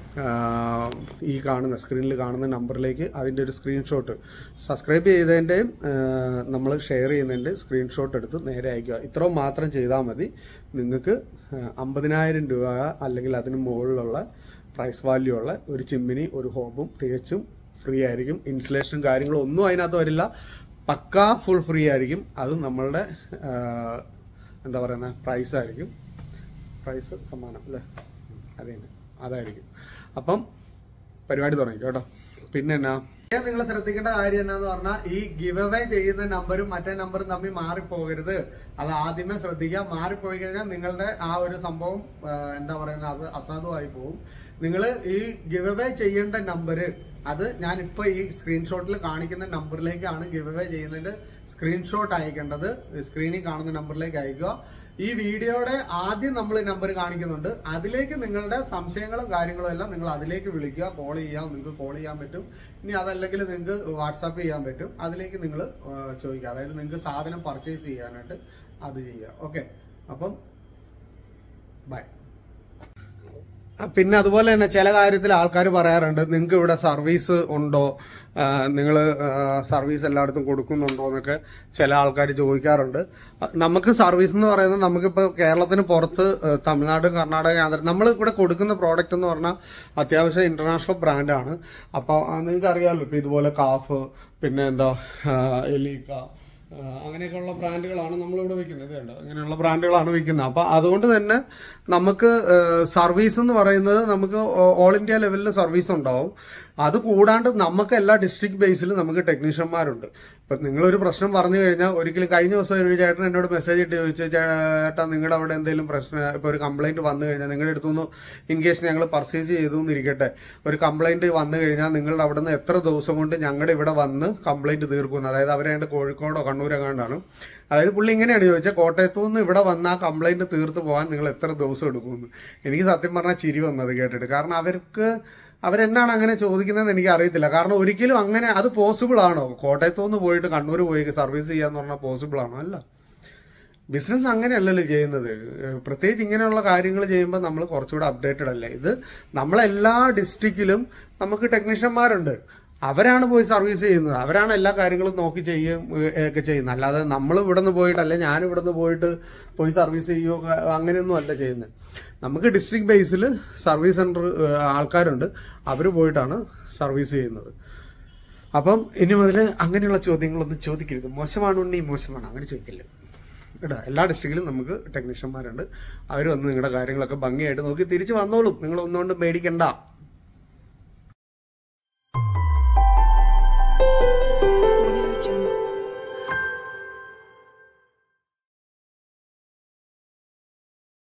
ഈ കാണുന്ന സ്ക്രീനിൽ കാണുന്ന നമ്പറിലേക്ക് അതിൻ്റെ ഒരു സ്ക്രീൻഷോട്ട്, സബ്സ്ക്രൈബ് ചെയ്തതിൻ്റെയും നമ്മൾ ഷെയർ ചെയ്യുന്നതിൻ്റെ സ്ക്രീൻഷോട്ട് എടുത്ത് നേരെ അയക്കുക. ഇത്രയും മാത്രം ചെയ്താൽ മതി. നിങ്ങൾക്ക് അമ്പതിനായിരം രൂപ അല്ലെങ്കിൽ അതിന് മുകളിലുള്ള പ്രൈസ് വാല്യൂ ഉള്ള ഒരു ചിമ്മിനി, ഒരു ഹോബും തികച്ചും ഫ്രീ ആയിരിക്കും. ഇൻസ്റ്റലേഷനും കാര്യങ്ങളും ഒന്നും അതിനകത്ത് വരില്ല. പക്കാ ഫുൾ ഫ്രീ ആയിരിക്കും. അത് നമ്മളുടെ എന്താ പറയുന്ന പ്രൈസ് ആയിരിക്കും. പ്രൈസ് സമ്മാനം അല്ലേ, അതെ അതായിരിക്കും. അപ്പം പരിപാടി തുടങ്ങി കേട്ടോ. പിന്നെ എന്നാ നിങ്ങൾ ശ്രദ്ധിക്കേണ്ട കാര്യം എന്നാന്ന് പറഞ്ഞാൽ, ഈ ഗിവ് അവേ ചെയ്യുന്ന നമ്പറും മറ്റേ നമ്പറും തമ്മിൽ മാറിപ്പോകരുത്. അത് ആദ്യമേ ശ്രദ്ധിക്കുക. മാറിപ്പോയി കഴിഞ്ഞാൽ നിങ്ങളുടെ ആ ഒരു സംഭവം എന്താ പറയുന്നത്, അത് അസാധുവായി പോകും. നിങ്ങൾ ഈ ഗിവ് അവേ ചെയ്യേണ്ട നമ്പര് അത് ഞാനിപ്പോ ഈ സ്ക്രീൻഷോട്ടിൽ കാണിക്കുന്ന നമ്പറിലേക്കാണ് ഗിവ് അവേ ചെയ്യുന്നതിന്റെ സ്ക്രീൻഷോട്ട് അയക്കേണ്ടത്. സ്ക്രീനിൽ കാണുന്ന നമ്പറിലേക്ക് അയക്കുക. ഈ വീഡിയോയുടെ ആദ്യം നമ്മൾ നമ്പർ കാണിക്കുന്നുണ്ട്. അതിലേക്ക് നിങ്ങളുടെ സംശയങ്ങളും കാര്യങ്ങളും എല്ലാം നിങ്ങൾ അതിലേക്ക് വിളിക്കുക, കോൾ ചെയ്യാം. നിങ്ങൾക്ക് കോൾ ചെയ്യാൻ പറ്റും. ഇനി അതല്ലെങ്കിൽ നിങ്ങൾക്ക് വാട്സാപ്പ് ചെയ്യാൻ പറ്റും. അതിലേക്ക് നിങ്ങൾ ചോദിക്കുക. അതായത് നിങ്ങൾക്ക് സാധനം പർച്ചേസ് ചെയ്യാനായിട്ട് അത് ചെയ്യുക. ഓക്കെ, അപ്പം ബൈ. പിന്നെ അതുപോലെ തന്നെ ചില കാര്യത്തിൽ ആൾക്കാർ പറയാറുണ്ട്, നിങ്ങൾക്ക് ഇവിടെ സർവീസ് ഉണ്ടോ, നിങ്ങൾ സർവീസ് എല്ലായിടത്തും കൊടുക്കുന്നുണ്ടോ എന്നൊക്കെ ചില ആൾക്കാർ ചോദിക്കാറുണ്ട്. നമുക്ക് സർവീസ് എന്ന് പറയുന്നത്, നമുക്കിപ്പോൾ കേരളത്തിന് പുറത്ത് തമിഴ്നാട്, കർണാടക, ആന്ധ്ര, നമ്മൾ ഇവിടെ കൊടുക്കുന്ന പ്രോഡക്റ്റ് എന്ന് പറഞ്ഞാൽ അത്യാവശ്യം ഇന്റർനാഷണൽ ബ്രാൻഡാണ്. അപ്പോൾ നിങ്ങൾക്ക് അറിയാമല്ലോ, ഇപ്പം ഇതുപോലെ കാഫ്, പിന്നെ എന്താ എലീക്ക, അങ്ങനെയൊക്കെയുള്ള ബ്രാൻഡുകളാണ് നമ്മളിവിടെ വിൽക്കുന്നത്. കേട്ടോ, അങ്ങനെയുള്ള ബ്രാൻഡുകളാണ് വിൽക്കുന്നത്. അപ്പം അതുകൊണ്ട് തന്നെ നമുക്ക് സർവീസ് എന്ന് പറയുന്നത് നമുക്ക് ഓൾ ഇന്ത്യ ലെവലിൽ സർവീസ് ഉണ്ടാവും. അത് കൂടാണ്ട് നമുക്ക് എല്ലാ ഡിസ്ട്രിക്ട് ബേസിലും നമുക്ക് ടെക്നീഷ്യന്മാരുണ്ട്. ഇപ്പം നിങ്ങളൊരു പ്രശ്നം പറഞ്ഞു കഴിഞ്ഞാൽ, ഒരിക്കലും കഴിഞ്ഞ ദിവസം ഒരു ചേട്ടൻ എന്നോട് മെസ്സേജ് ഇട്ട് ചോദിച്ചു, ചേട്ടാ നിങ്ങളുടെ അവിടെ എന്തെങ്കിലും പ്രശ്നം, ഇപ്പോൾ ഒരു കംപ്ലൈന്റ് വന്നു കഴിഞ്ഞാൽ, നിങ്ങളുടെ അടുത്തുനിന്ന് ഇൻ കേസ് ഞങ്ങൾ പർച്ചേസ് ചെയ്തു എന്നിരിക്കട്ടെ, ഒരു കംപ്ലൈന്റ് വന്നു കഴിഞ്ഞാൽ നിങ്ങളുടെ അവിടെ നിന്ന് എത്ര ദിവസം കൊണ്ട് ഞങ്ങളുടെ ഇവിടെ വന്ന് കംപ്ലൈന്റ് തീർക്കുന്നു. അതായത് അവരെ കോഴിക്കോടോ കണ്ണൂരോ കണ്ടാണ്. അതായത് പുള്ളി ഇങ്ങനെയാണ് ചോദിച്ചത്, കോട്ടയത്തു നിന്ന് ഇവിടെ വന്ന് ആ കംപ്ലൈന്റ് തീർത്ത് പോകാൻ നിങ്ങൾ എത്ര ദിവസം എടുക്കുമെന്ന്. എനിക്ക് സത്യം പറഞ്ഞാൽ ചിരി വന്നത് കേട്ടിട്ട്. കാരണം അവർക്ക് അവരെന്നാണ് അങ്ങനെ ചോദിക്കുന്നതെന്ന് എനിക്ക് അറിയത്തില്ല. കാരണം ഒരിക്കലും അങ്ങനെ അത് പോസിബിൾ ആണോ? കോട്ടയത്തു നിന്ന് പോയിട്ട് കണ്ണൂർ പോയി സർവീസ് ചെയ്യാന്ന് പറഞ്ഞാൽ പോസിബിൾ ആണോ? അല്ല. ബിസിനസ് അങ്ങനെയല്ലല്ലോ ചെയ്യുന്നത്. പ്രത്യേകിച്ച് ഇങ്ങനെയുള്ള കാര്യങ്ങൾ ചെയ്യുമ്പോൾ നമ്മൾ കുറച്ചുകൂടെ അപ്ഡേറ്റഡ് അല്ലേ. ഇത് നമ്മളെല്ലാ ഡിസ്ട്രിക്റ്റിലും നമുക്ക് ടെക്നീഷ്യന്മാരുണ്ട്. അവരാണ് പോയി സർവീസ് ചെയ്യുന്നത്. അവരാണ് എല്ലാ കാര്യങ്ങളും നോക്കി ചെയ്യും ഒക്കെ ചെയ്യുന്നത്. അല്ലാതെ നമ്മൾ ഇവിടെ നിന്ന് പോയിട്ട്, അല്ലെ ഞാൻ ഇവിടെ നിന്ന് പോയിട്ട് പോയി സർവീസ് ചെയ്യുകയോ അങ്ങനെയൊന്നും അല്ല ചെയ്യുന്നത്. നമുക്ക് ഡിസ്ട്രിക്ട് ബേസിൽ സർവീസ് സെന്റർ ആൾക്കാരുണ്ട്. അവർ പോയിട്ടാണ് സർവീസ് ചെയ്യുന്നത്. അപ്പം ഇനി മുതൽ അങ്ങനെയുള്ള ചോദ്യങ്ങളൊന്നും ചോദിക്കരുത്. മോശമാണ് ഉണ്ണി, മോശമാണ്, അങ്ങനെ ചോദിക്കില്ല കേട്ടോ. എല്ലാ ഡിസ്ട്രിക്റ്റിലും നമുക്ക് ടെക്നീഷ്യന്മാരുണ്ട്. അവർ വന്ന് നിങ്ങളുടെ കാര്യങ്ങളൊക്കെ ഭംഗിയായിട്ട് നോക്കി തിരിച്ച് വന്നോളും. നിങ്ങൾ ഒന്നുകൊണ്ട് പേടിക്കണ്ട.